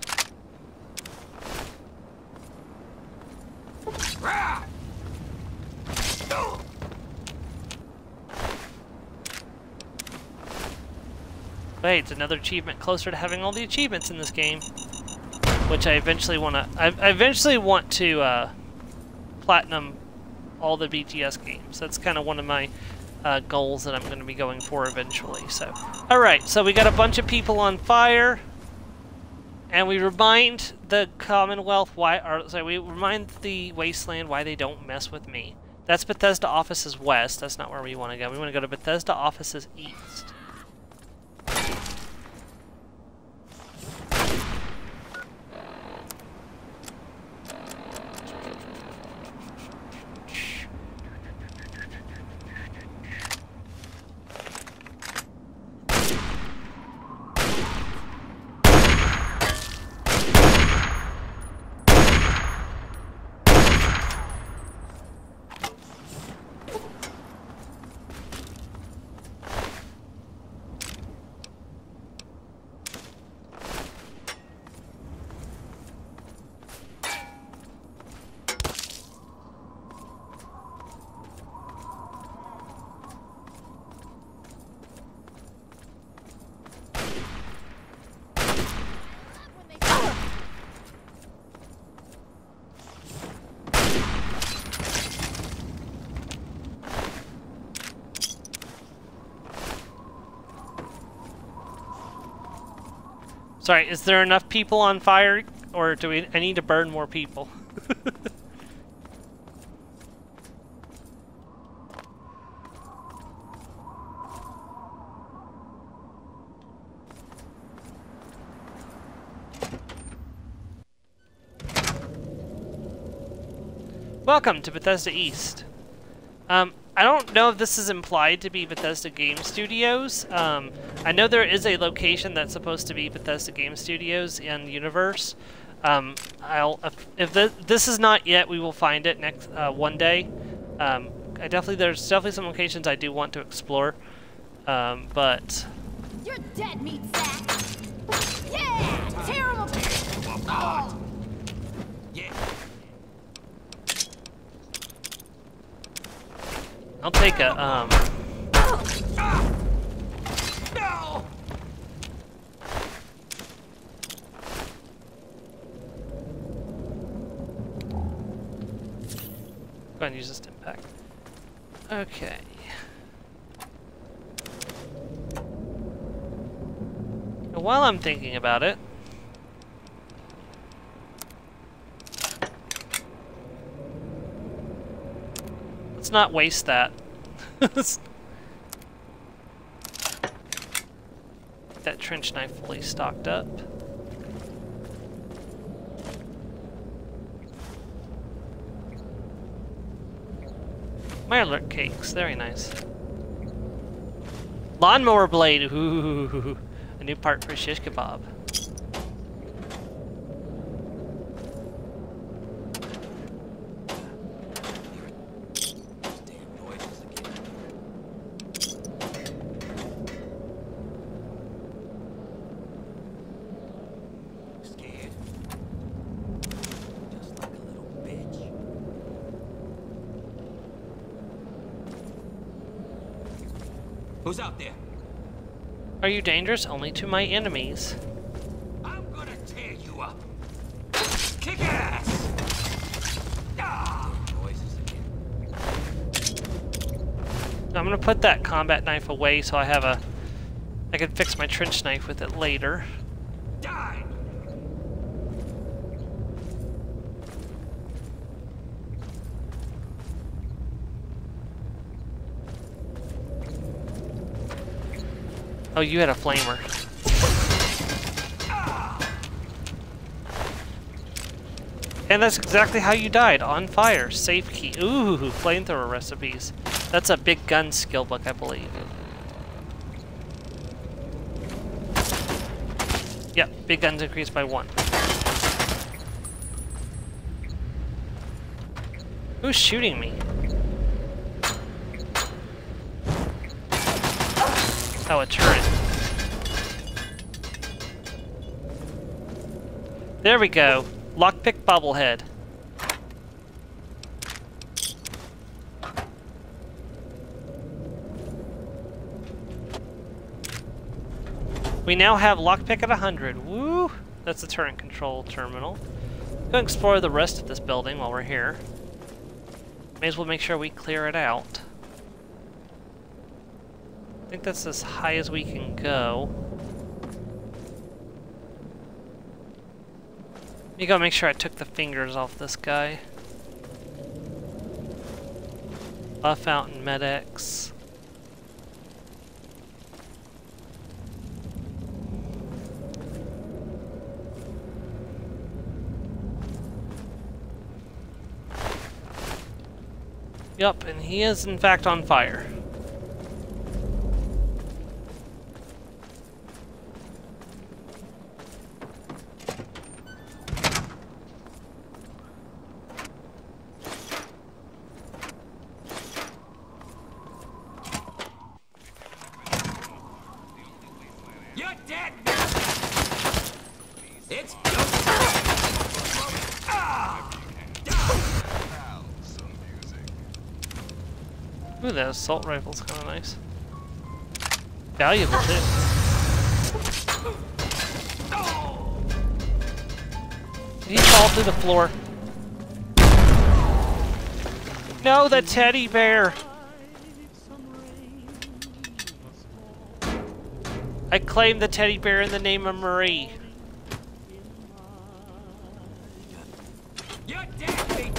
Wait, it's another achievement closer to having all the achievements in this game, which I eventually want to. I eventually want to platinum all the BTS games. That's kind of one of my goals that I'm going to be going for eventually. So, all right. So we got a bunch of people on fire, and we remind the Commonwealth why. Or sorry, we remind the Wasteland why they don't mess with me. That's Bethesda Offices West. That's not where we want to go. We want to go to Bethesda Offices East. Sorry, is there enough people on fire, or do I need to burn more people? Welcome to Bethesda East. I don't know if this is implied to be Bethesda Game Studios. I know there is a location that's supposed to be Bethesda Game Studios in Universe. If this is not yet, we will find it next one day. There's definitely some locations I do want to explore, but You're dead, meat sack. Yeah, terrible. Oh. Yeah. I'll take a No. Go ahead and use this impact. Okay. Now, while I'm thinking about it, Let's not waste that. That trench knife fully stocked up. My alert cakes, very nice. Lawnmower blade, ooh, a new part for shish kebab. Who's out there? Are you dangerous? Only to my enemies. I'm gonna tear you up. Kick ass! Ah! Noises again. I'm gonna put that combat knife away so I have I can fix my trench knife with it later. Die! Oh, you had a flamer. And that's exactly how you died, on fire. Safe key. Ooh, flamethrower recipes. That's a big gun skill book, I believe. Yep, big guns increased by 1. Who's shooting me? Oh, a turret. There we go. Lockpick bobblehead. We now have lockpick at 100. Woo! That's the turret control terminal. Go explore the rest of this building while we're here. May as well make sure we clear it out. I think that's as high as we can go. You gotta make sure I took the fingers off this guy. Buff Fountain Med-X. Yup, and he is in fact on fire. You're dead! It's Ooh, that assault rifle's kind of nice. Valuable, too. Did he fall through the floor? No, the teddy bear! I claim the teddy bear in the name of Marie. You're dead, big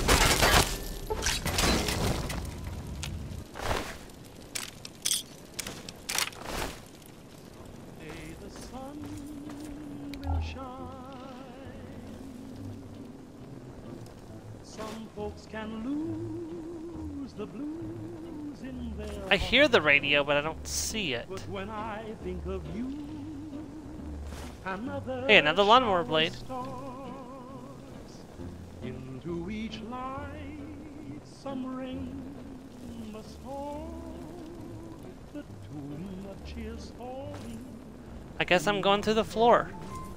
Some folks can lose the blues in their I hear the radio, but I don't see it. But when I think of you, Hey, another lawnmower blade. Into each light, some rain must fall. The too much is falling. I guess I'm going through the floor.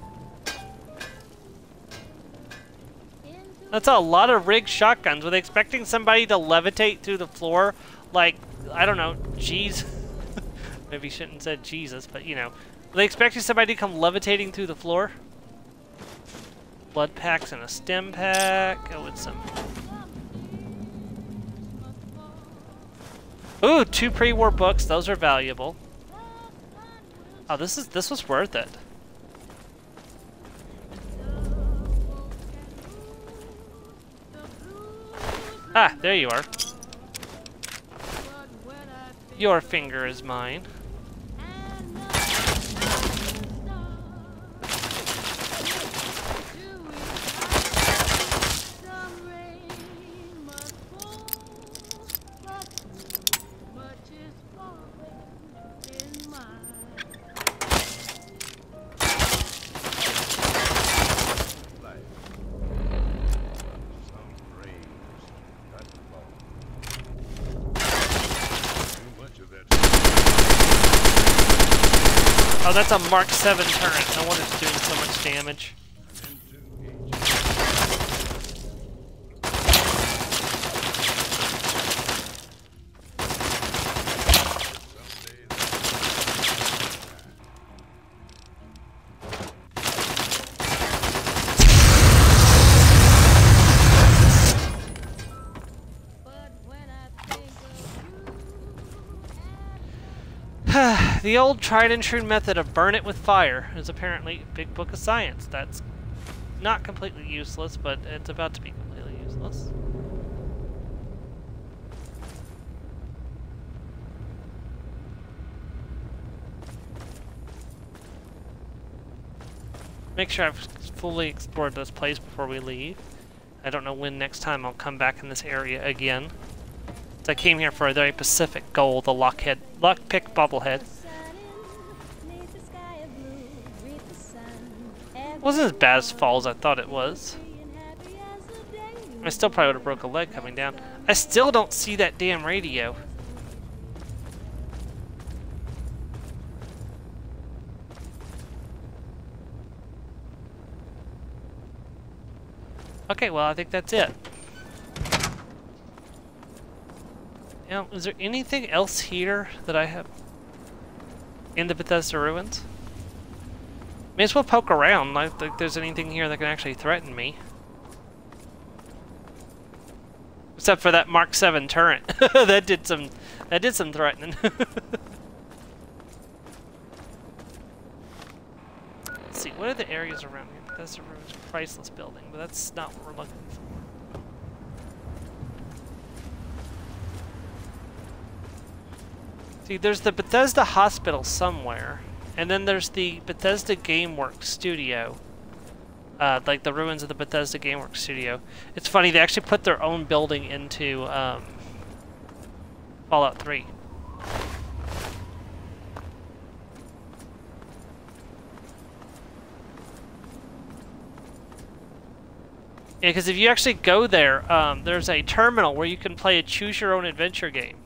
That's a lot of rigged shotguns. Were they expecting somebody to levitate through the floor? Like, I don't know, jeez. Maybe shouldn't have said Jesus, but you know. Were they expecting somebody to come levitating through the floor? Blood packs and a stem pack. Oh, with some. Ooh, 2 pre-war books. Those are valuable. Oh, this was worth it. Ah, there you are. Your finger is mine. Oh, that's a Mark 7 turret. No wonder it's doing so much damage. The old tried and true method of burn it with fire is apparently a big book of science. That's not completely useless, but it's about to be completely useless. Make sure I've fully explored this place before we leave. I don't know when next time I'll come back in this area again. So I came here for a very specific goal, the lockpick bobblehead. Wasn't as bad as fall as I thought it was. I still probably would have broke a leg coming down. I still don't see that damn radio. Okay, well, I think that's it. Now, is there anything else here that I have in the Bethesda ruins? May as well poke around. I don't think there's anything here that can actually threaten me. Except for that Mark 7 turret. that did some threatening. Let's see, what are the areas around here? Bethesda ruins, priceless building, but that's not what we're looking for. See, there's the Bethesda Hospital somewhere. And then there's the Bethesda GameWorks studio. Like the ruins of the Bethesda GameWorks studio. It's funny, they actually put their own building into Fallout 3. Yeah, because if you actually go there, there's a terminal where you can play a choose-your-own-adventure game.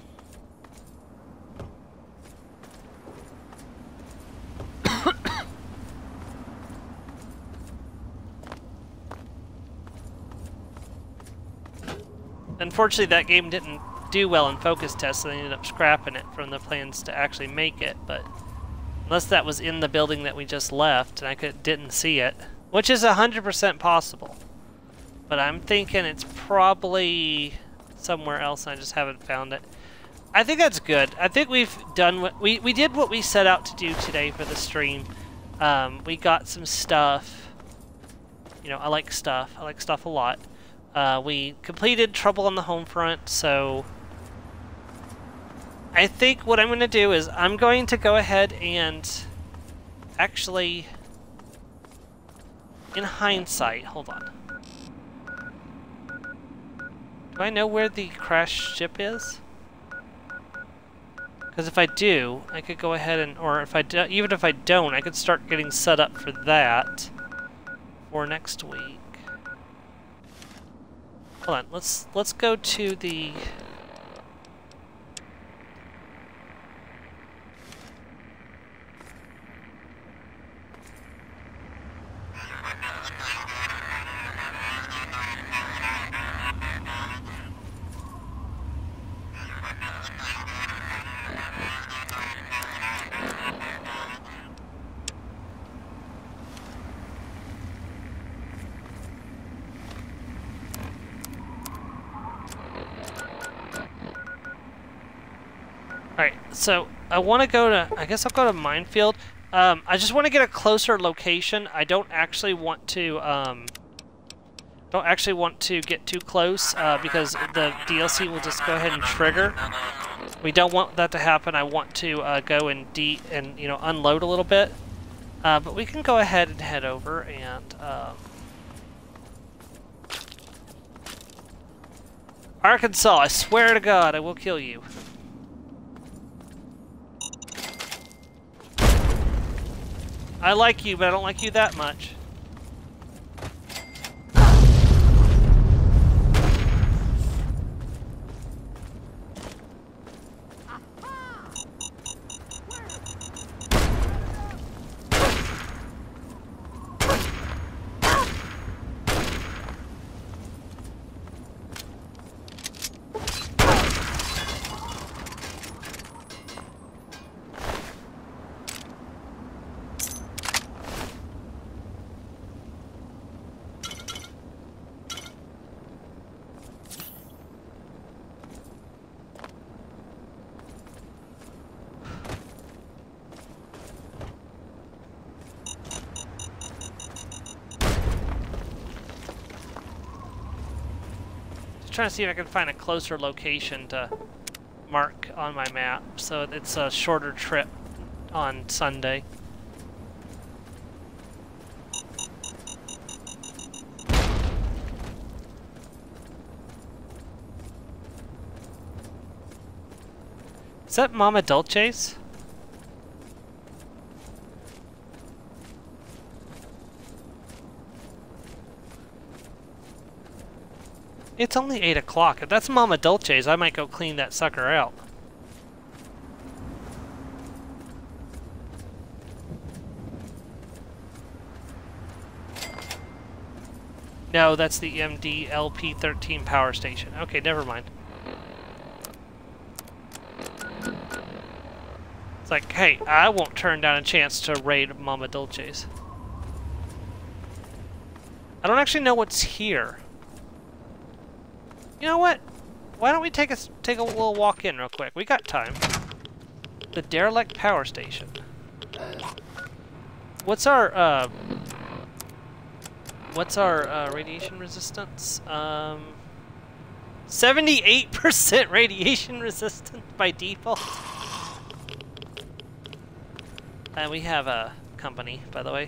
Unfortunately, that game didn't do well in focus tests, so they ended up scrapping it from the plans to actually make it. But unless that was in the building that we just left, and I didn't see it, which is 100% possible. But I'm thinking it's probably somewhere else, and I just haven't found it. I think that's good. I think we've done what we did what we set out to do today for the stream. We got some stuff. You know, I like stuff. I like stuff a lot. We completed Trouble on the Home Front, so I think what I'm going to do is I'm going to go ahead and actually, in hindsight, hold on. Do I know where the crashed ship is? Because if I do, I could go ahead and, or if I do, even if I don't, I could start getting set up for that for next week. Hold on, let's go to the... Alright, so I want to go to, I guess I'll go to Minefield. I just want to get a closer location. I don't actually want to, get too close, because the DLC will just go ahead and trigger. We don't want that to happen. I want to go and unload a little bit. But we can go ahead and head over and Arkansas, I swear to God, I will kill you. I like you, but I don't like you that much. Trying to see if I can find a closer location to mark on my map so it's a shorter trip on Sunday. Is that Mama Dulce's? It's only 8 o'clock. If that's Mama Dulce's, I might go clean that sucker out. No, that's the MDLP-13 power station. Okay, never mind. It's like, hey, I won't turn down a chance to raid Mama Dulce's. I don't actually know what's here. You know what? Why don't we take a little walk in real quick? We got time. The derelict power station. What's our radiation resistance? 78% radiation resistance by default. And we have a company, by the way.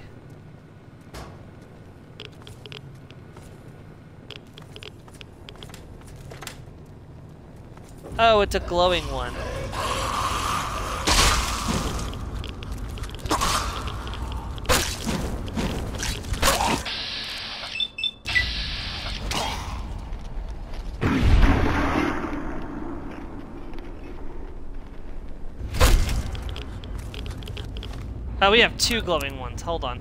Oh, it's a glowing one. Oh, we have 2 glowing ones. Hold on.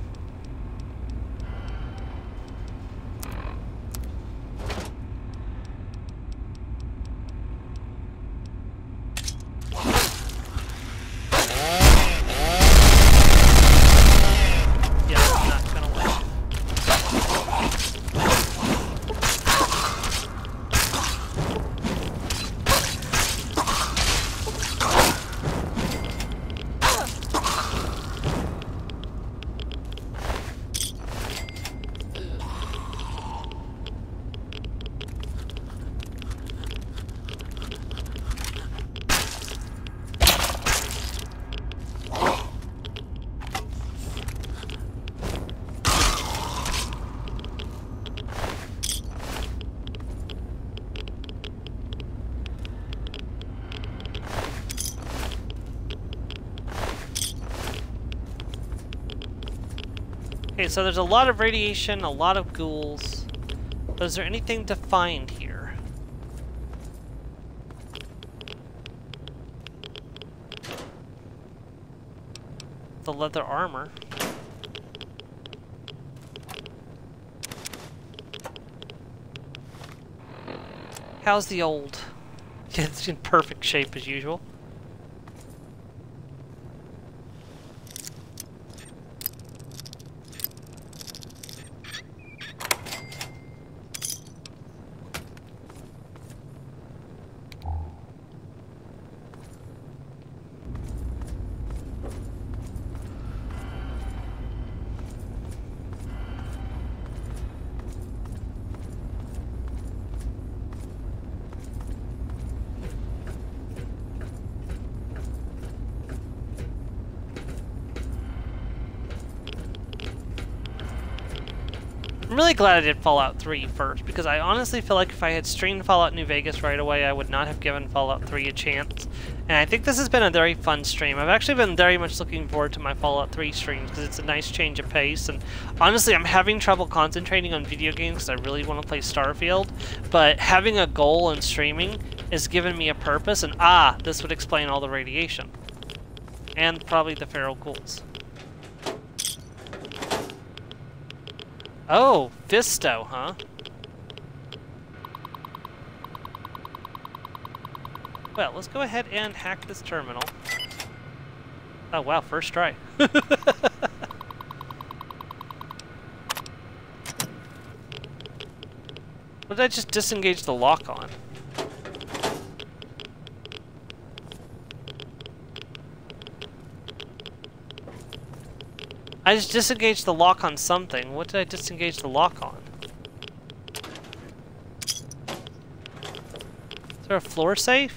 Okay, so there's a lot of radiation, a lot of ghouls. But is there anything to find here? The leather armor. How's the old? It's in perfect shape as usual. I'm really glad I did Fallout 3 first, because I honestly feel like if I had streamed Fallout New Vegas right away, I would not have given Fallout 3 a chance. And I think this has been a very fun stream. I've actually been very much looking forward to my Fallout 3 streams, because it's a nice change of pace. And honestly, I'm having trouble concentrating on video games, because I really want to play Starfield. But having a goal in streaming is giving me a purpose, and this would explain all the radiation. And probably the feral ghouls. Oh, Fisto, huh? Well, let's go ahead and hack this terminal. Oh wow, first try. What did I just disengage the lock on? I just disengaged the lock on something. What did I disengage the lock on? Is there a floor safe?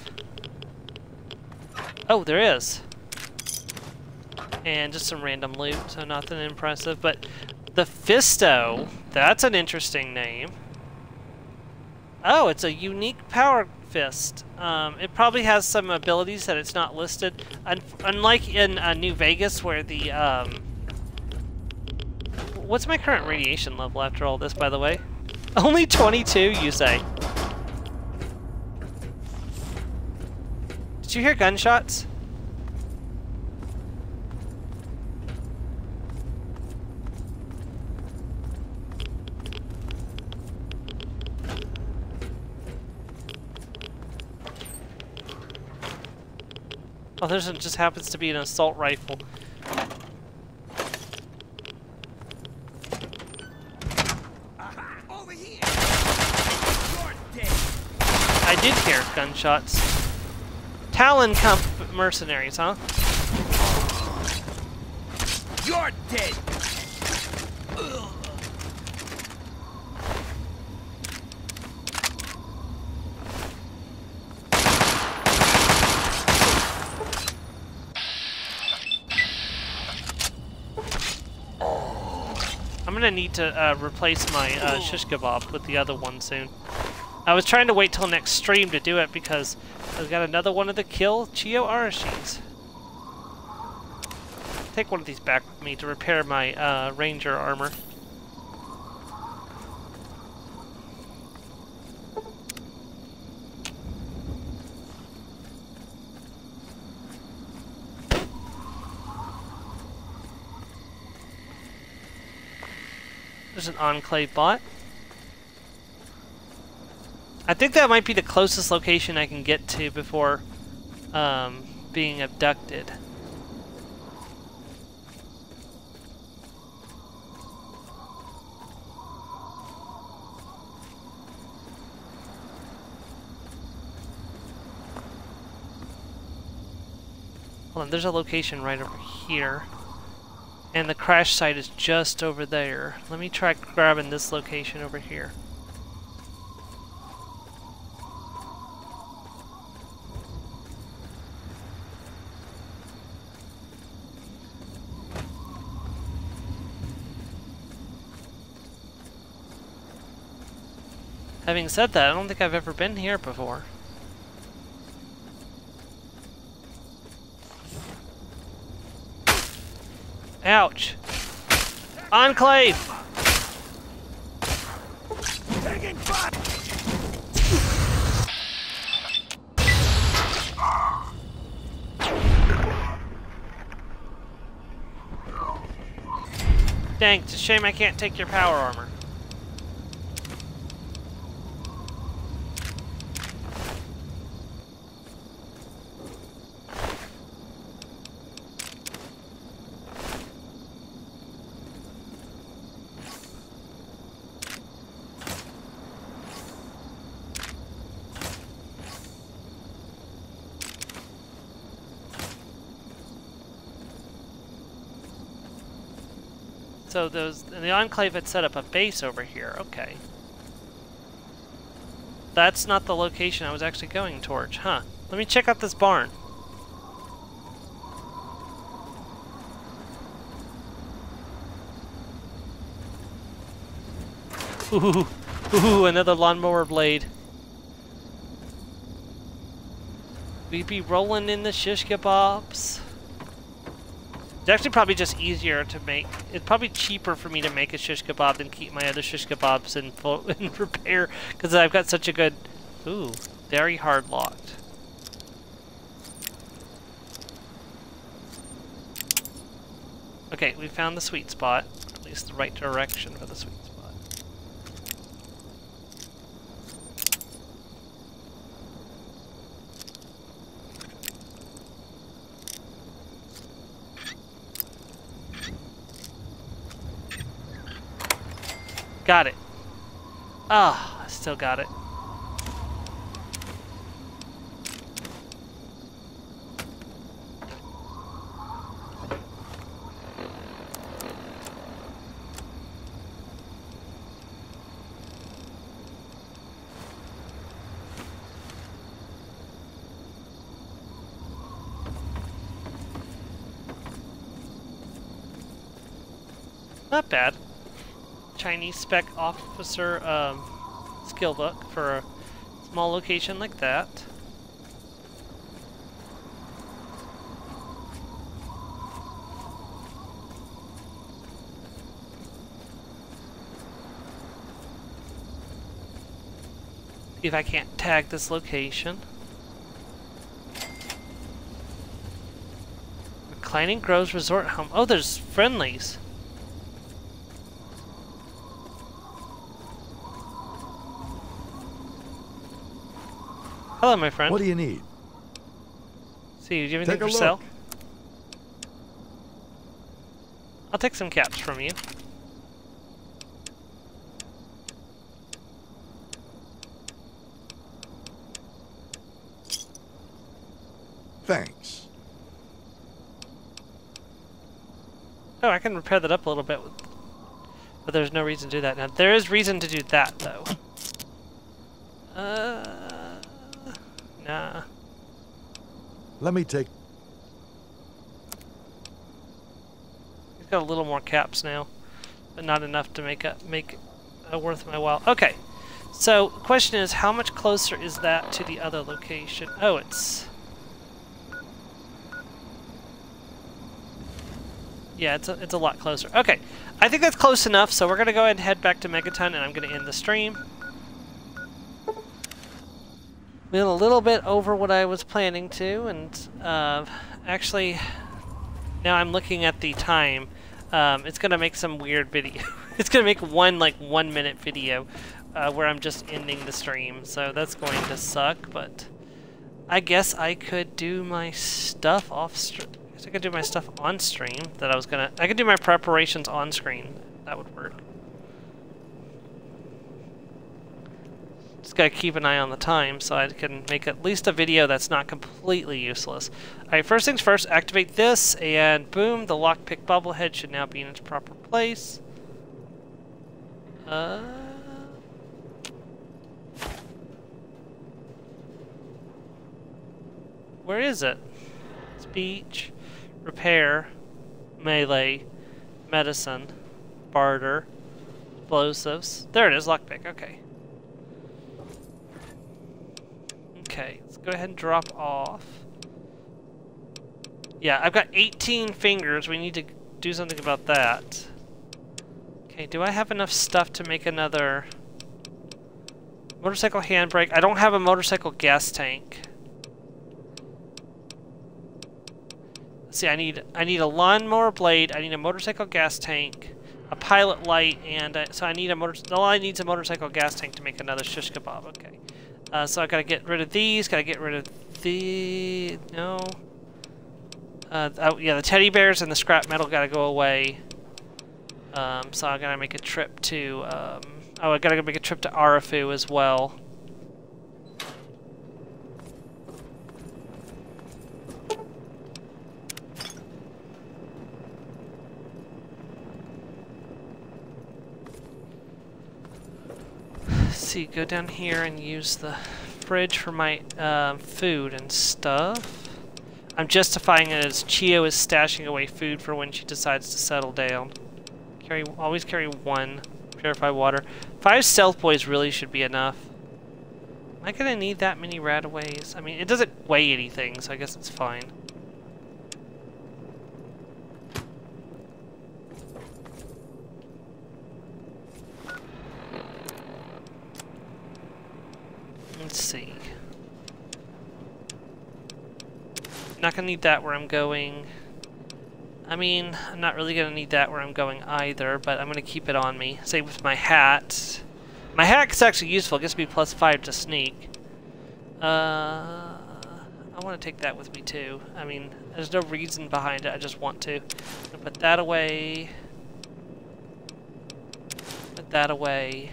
Oh, there is. And just some random loot, so nothing impressive. But the Fisto, that's an interesting name. Oh, it's a unique power fist. It probably has some abilities that it's not listed. Unlike in New Vegas, where the what's my current radiation level after all this, by the way? Only 22, you say? Did you hear gunshots? Oh, there's just happens to be an assault rifle. I did hear gunshots. Talon Camp mercenaries, huh? You're dead! I'm gonna need to replace my shish kebab with the other one soon. I was trying to wait till next stream to do it because I've got another one of the kill Chiyo Arashis. Take one of these back with me to repair my ranger armor. There's an Enclave bot. I think that might be the closest location I can get to before being abducted. Hold on, there's a location right over here. And the crash site is just over there. Let me try grabbing this location over here. Having said that, I don't think I've ever been here before. Ouch! Enclave! Taking fire! Dang, it's a shame I can't take your power armor. So the Enclave had set up a base over here. Okay. That's not the location I was actually going towards, huh? Let me check out this barn. Ooh, ooh, another lawnmower blade. We be rolling in the shish kebabs. It's actually probably just easier to make. It's probably cheaper for me to make a shish kebab than keep my other shish kebabs in repair, because I've got such a good. Ooh, very hard locked. Okay, we found the sweet spot, or at least the right direction for the sweet spot. Got it. Ah, I still got it. Not bad. Chinese spec officer skill book for a small location like that. See if I can't tag this location. Reclining Groves Resort Home. Oh, there's friendlies. Hello, my friend. What do you need? See, do you have anything for sale? I'll take some caps from you. Thanks. Oh, I can repair that up a little bit, but there's no reason to do that now. There is reason to do that, though. Nah. Let me take... He's got a little more caps now, but not enough to make it worth my while. Okay, so question is, how much closer is that to the other location? Oh, it's... Yeah, it's a lot closer. Okay, I think that's close enough, so we're going to go ahead and head back to Megaton, and I'm going to end the stream. Been a little bit over what I was planning to, and actually, now I'm looking at the time. It's gonna make some weird video. It's gonna make one 1 minute video where I'm just ending the stream. So that's going to suck. But I guess I could do my stuff off stream. I guess I could do my stuff on stream. That I could do my preparations on screen. That would work. Just gotta keep an eye on the time so I can make at least a video that's not completely useless. Alright, first things first, activate this, and boom, the lockpick bobblehead should now be in its proper place. Where is it? Speech, repair, melee, medicine, barter, explosives. There it is, lockpick, okay. Okay, let's go ahead and drop off. Yeah, I've got 18 fingers. We need to do something about that. Okay, do I have enough stuff to make another motorcycle handbrake? I don't have a motorcycle gas tank. Let's see, I need a lawnmower blade. I need a motorcycle gas tank, a pilot light, and so I need all I need is a motorcycle gas tank to make another shish kebab. Okay. So I gotta get rid of these, gotta get rid of the... no. Oh, yeah, the teddy bears and the scrap metal gotta go away. So I gotta make a trip to, oh, I gotta make a trip to Arafu as well. Let's see, go down here and use the fridge for my food and stuff. I'm justifying it as Chiyo is stashing away food for when she decides to settle down. Always carry one. Purify water. 5 stealth boys really should be enough. Am I gonna need that many rataways? I mean, it doesn't weigh anything, so I guess it's fine. Let's see. Not gonna need that where I'm going. I mean, I'm not really gonna need that where I'm going either, but I'm gonna keep it on me. Same with my hat. My hat is actually useful. It gives me +5 to sneak. I want to take that with me too. I mean, there's no reason behind it. I just want to. I'm gonna put that away. Put that away.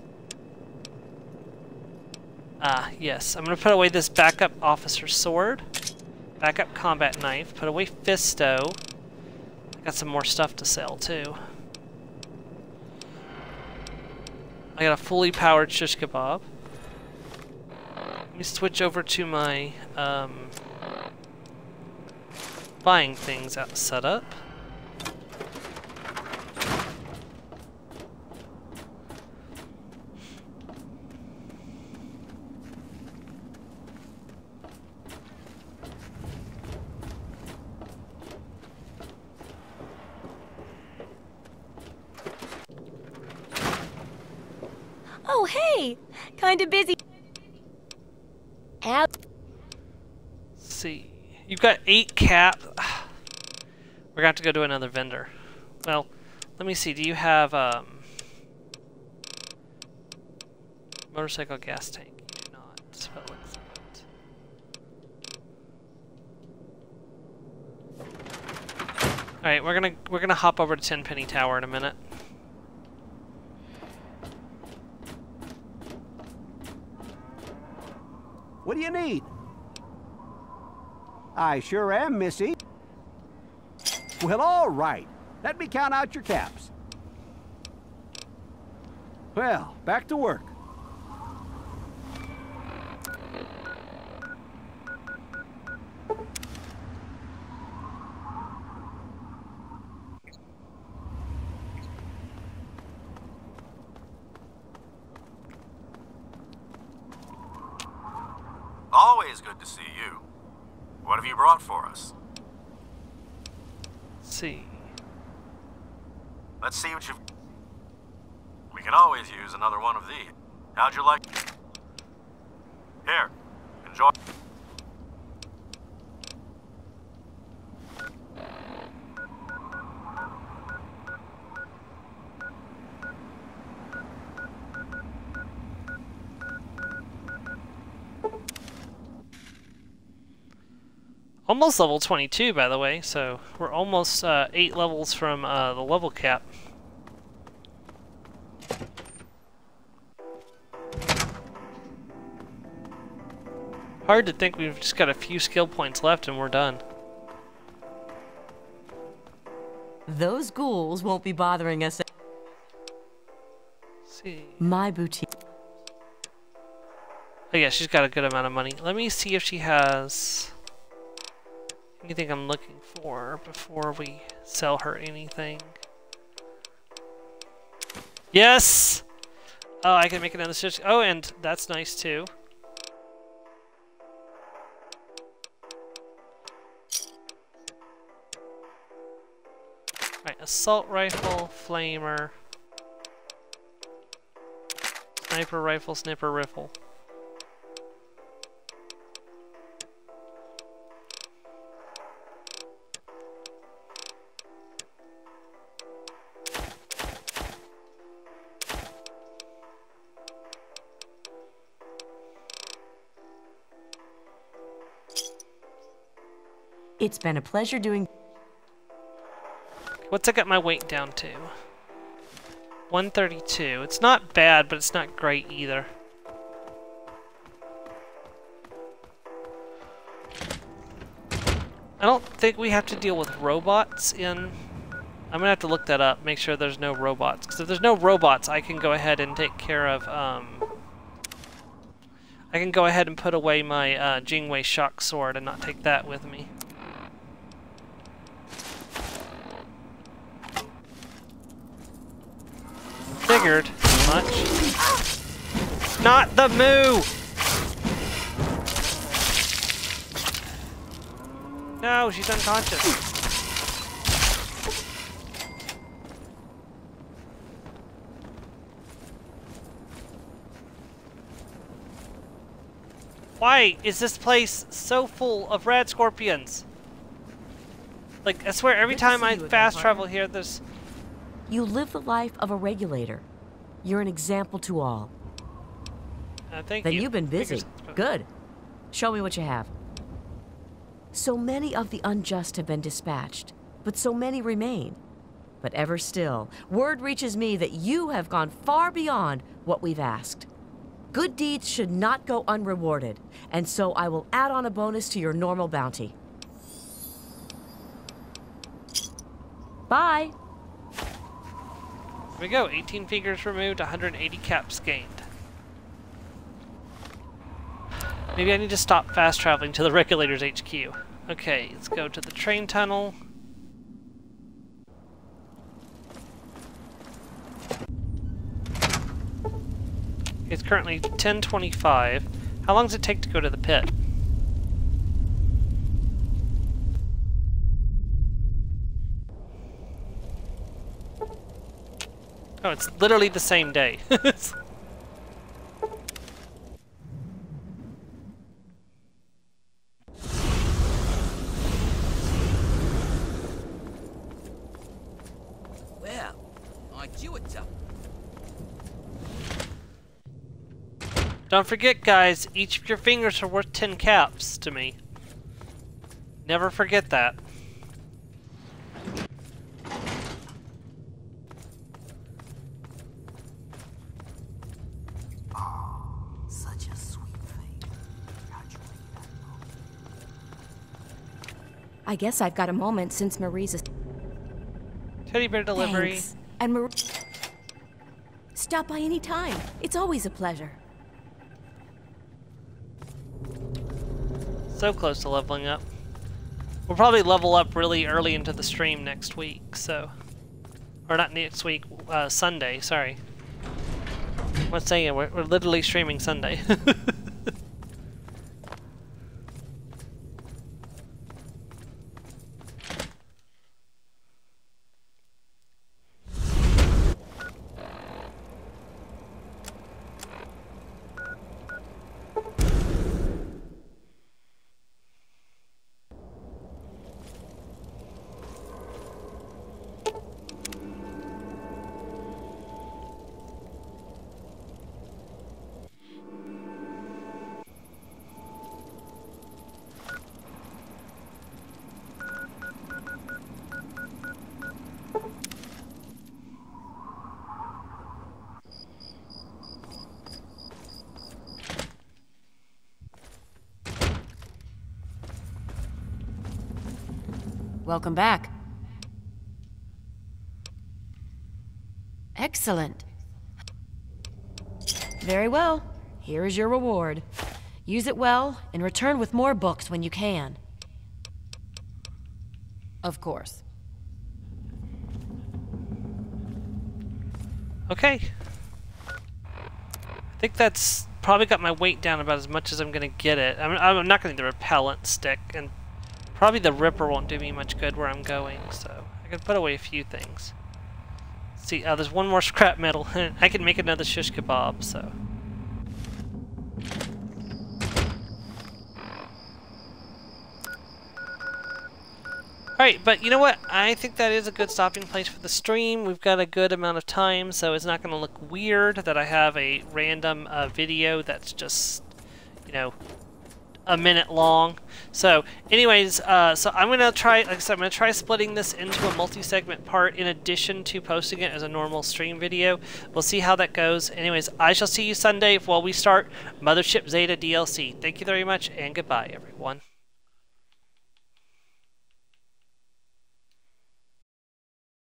Ah, yes. I'm gonna put away this backup officer sword. Backup combat knife. Put away Fisto. I got some more stuff to sell too. I got a fully powered shish kebab. Let me switch over to my buying things out setup. Oh, hey! Kinda busy. Let's see. You've got 8 cap. We're gonna have to go to another vendor. Well, let me see. Do you have motorcycle gas tank? You do not. But looks like it. All right, we're gonna hop over to Tenpenny Tower in a minute. What do you need? I sure am, Missy. Well, all right. Let me count out your caps. Well, back to work. Always good to see you. What have you brought for us? Let's see. Let's see what you've... We can always use another one of these. How'd you like... Here, enjoy... Almost level 22, by the way, so we're almost 8 levels from the level cap. Hard to think we've just got a few skill points left and we're done. Those ghouls won't be bothering us. Let's see. My boutique. Oh yeah, she's got a good amount of money. Let me see if she has anything I'm looking for before we sell her anything. Yes! Oh, I can make another switch. Oh, and that's nice too. Alright, assault rifle, flamer, sniper rifle, sniper rifle. It's been a pleasure doing... What's I got my weight down to? 132. It's not bad, but it's not great either. I don't think we have to deal with robots in... I'm gonna have to look that up, make sure there's no robots. Because if there's no robots, I can go ahead and take care of, I can go ahead and put away my Jingwei shock sword and not take that with me. figured much. Not the moo! No, she's unconscious. Why is this place so full of red scorpions? Like, I swear, every time I fast travel here, there's... You live the life of a regulator. You're an example to all. Thank Then you. you've been busy. Good. Show me what you have. So many of the unjust have been dispatched, but so many remain. But ever still, word reaches me that you have gone far beyond what we've asked. Good deeds should not go unrewarded, and so I will add on a bonus to your normal bounty. Bye! Here we go, 18 figures removed, 180 caps gained. Maybe I need to stop fast traveling to the Regulator's HQ. Okay, let's go to the train tunnel. It's currently 10:25. How long does it take to go to the pit? Oh, it's literally the same day. Well, aren't you a tough? Don't forget, guys, each of your fingers are worth 10 caps to me. Never forget that. Such a sweet thing. I guess I've got a moment since Marie's... Teddy bear delivery. Thanks. And Marie... Stop by any time. It's always a pleasure. So close to leveling up. We'll probably level up really early into the stream next week, so... Or not next week, Sunday, sorry. What's saying? We're literally streaming Sunday. Welcome back. Excellent. Very well. Here is your reward. Use it well, and return with more books when you can. Of course. Okay. I think that's probably got my weight down about as much as I'm going to get it. I'm not going to need the repellent stick, and probably the Ripper won't do me much good where I'm going, so I can put away a few things. Let's see, there's one more scrap metal. I can make another shish kebab, so... Alright, but you know what? I think that is a good stopping place for the stream. We've got a good amount of time, so it's not going to look weird that I have a random video that's just, you know, a minute long. So anyways, so I'm going to try, like I said, I'm going to try splitting this into a multi-segment part in addition to posting it as a normal stream video. We'll see how that goes. Anyways, I shall see you Sunday while we start Mothership Zeta DLC. Thank you very much, and goodbye, everyone.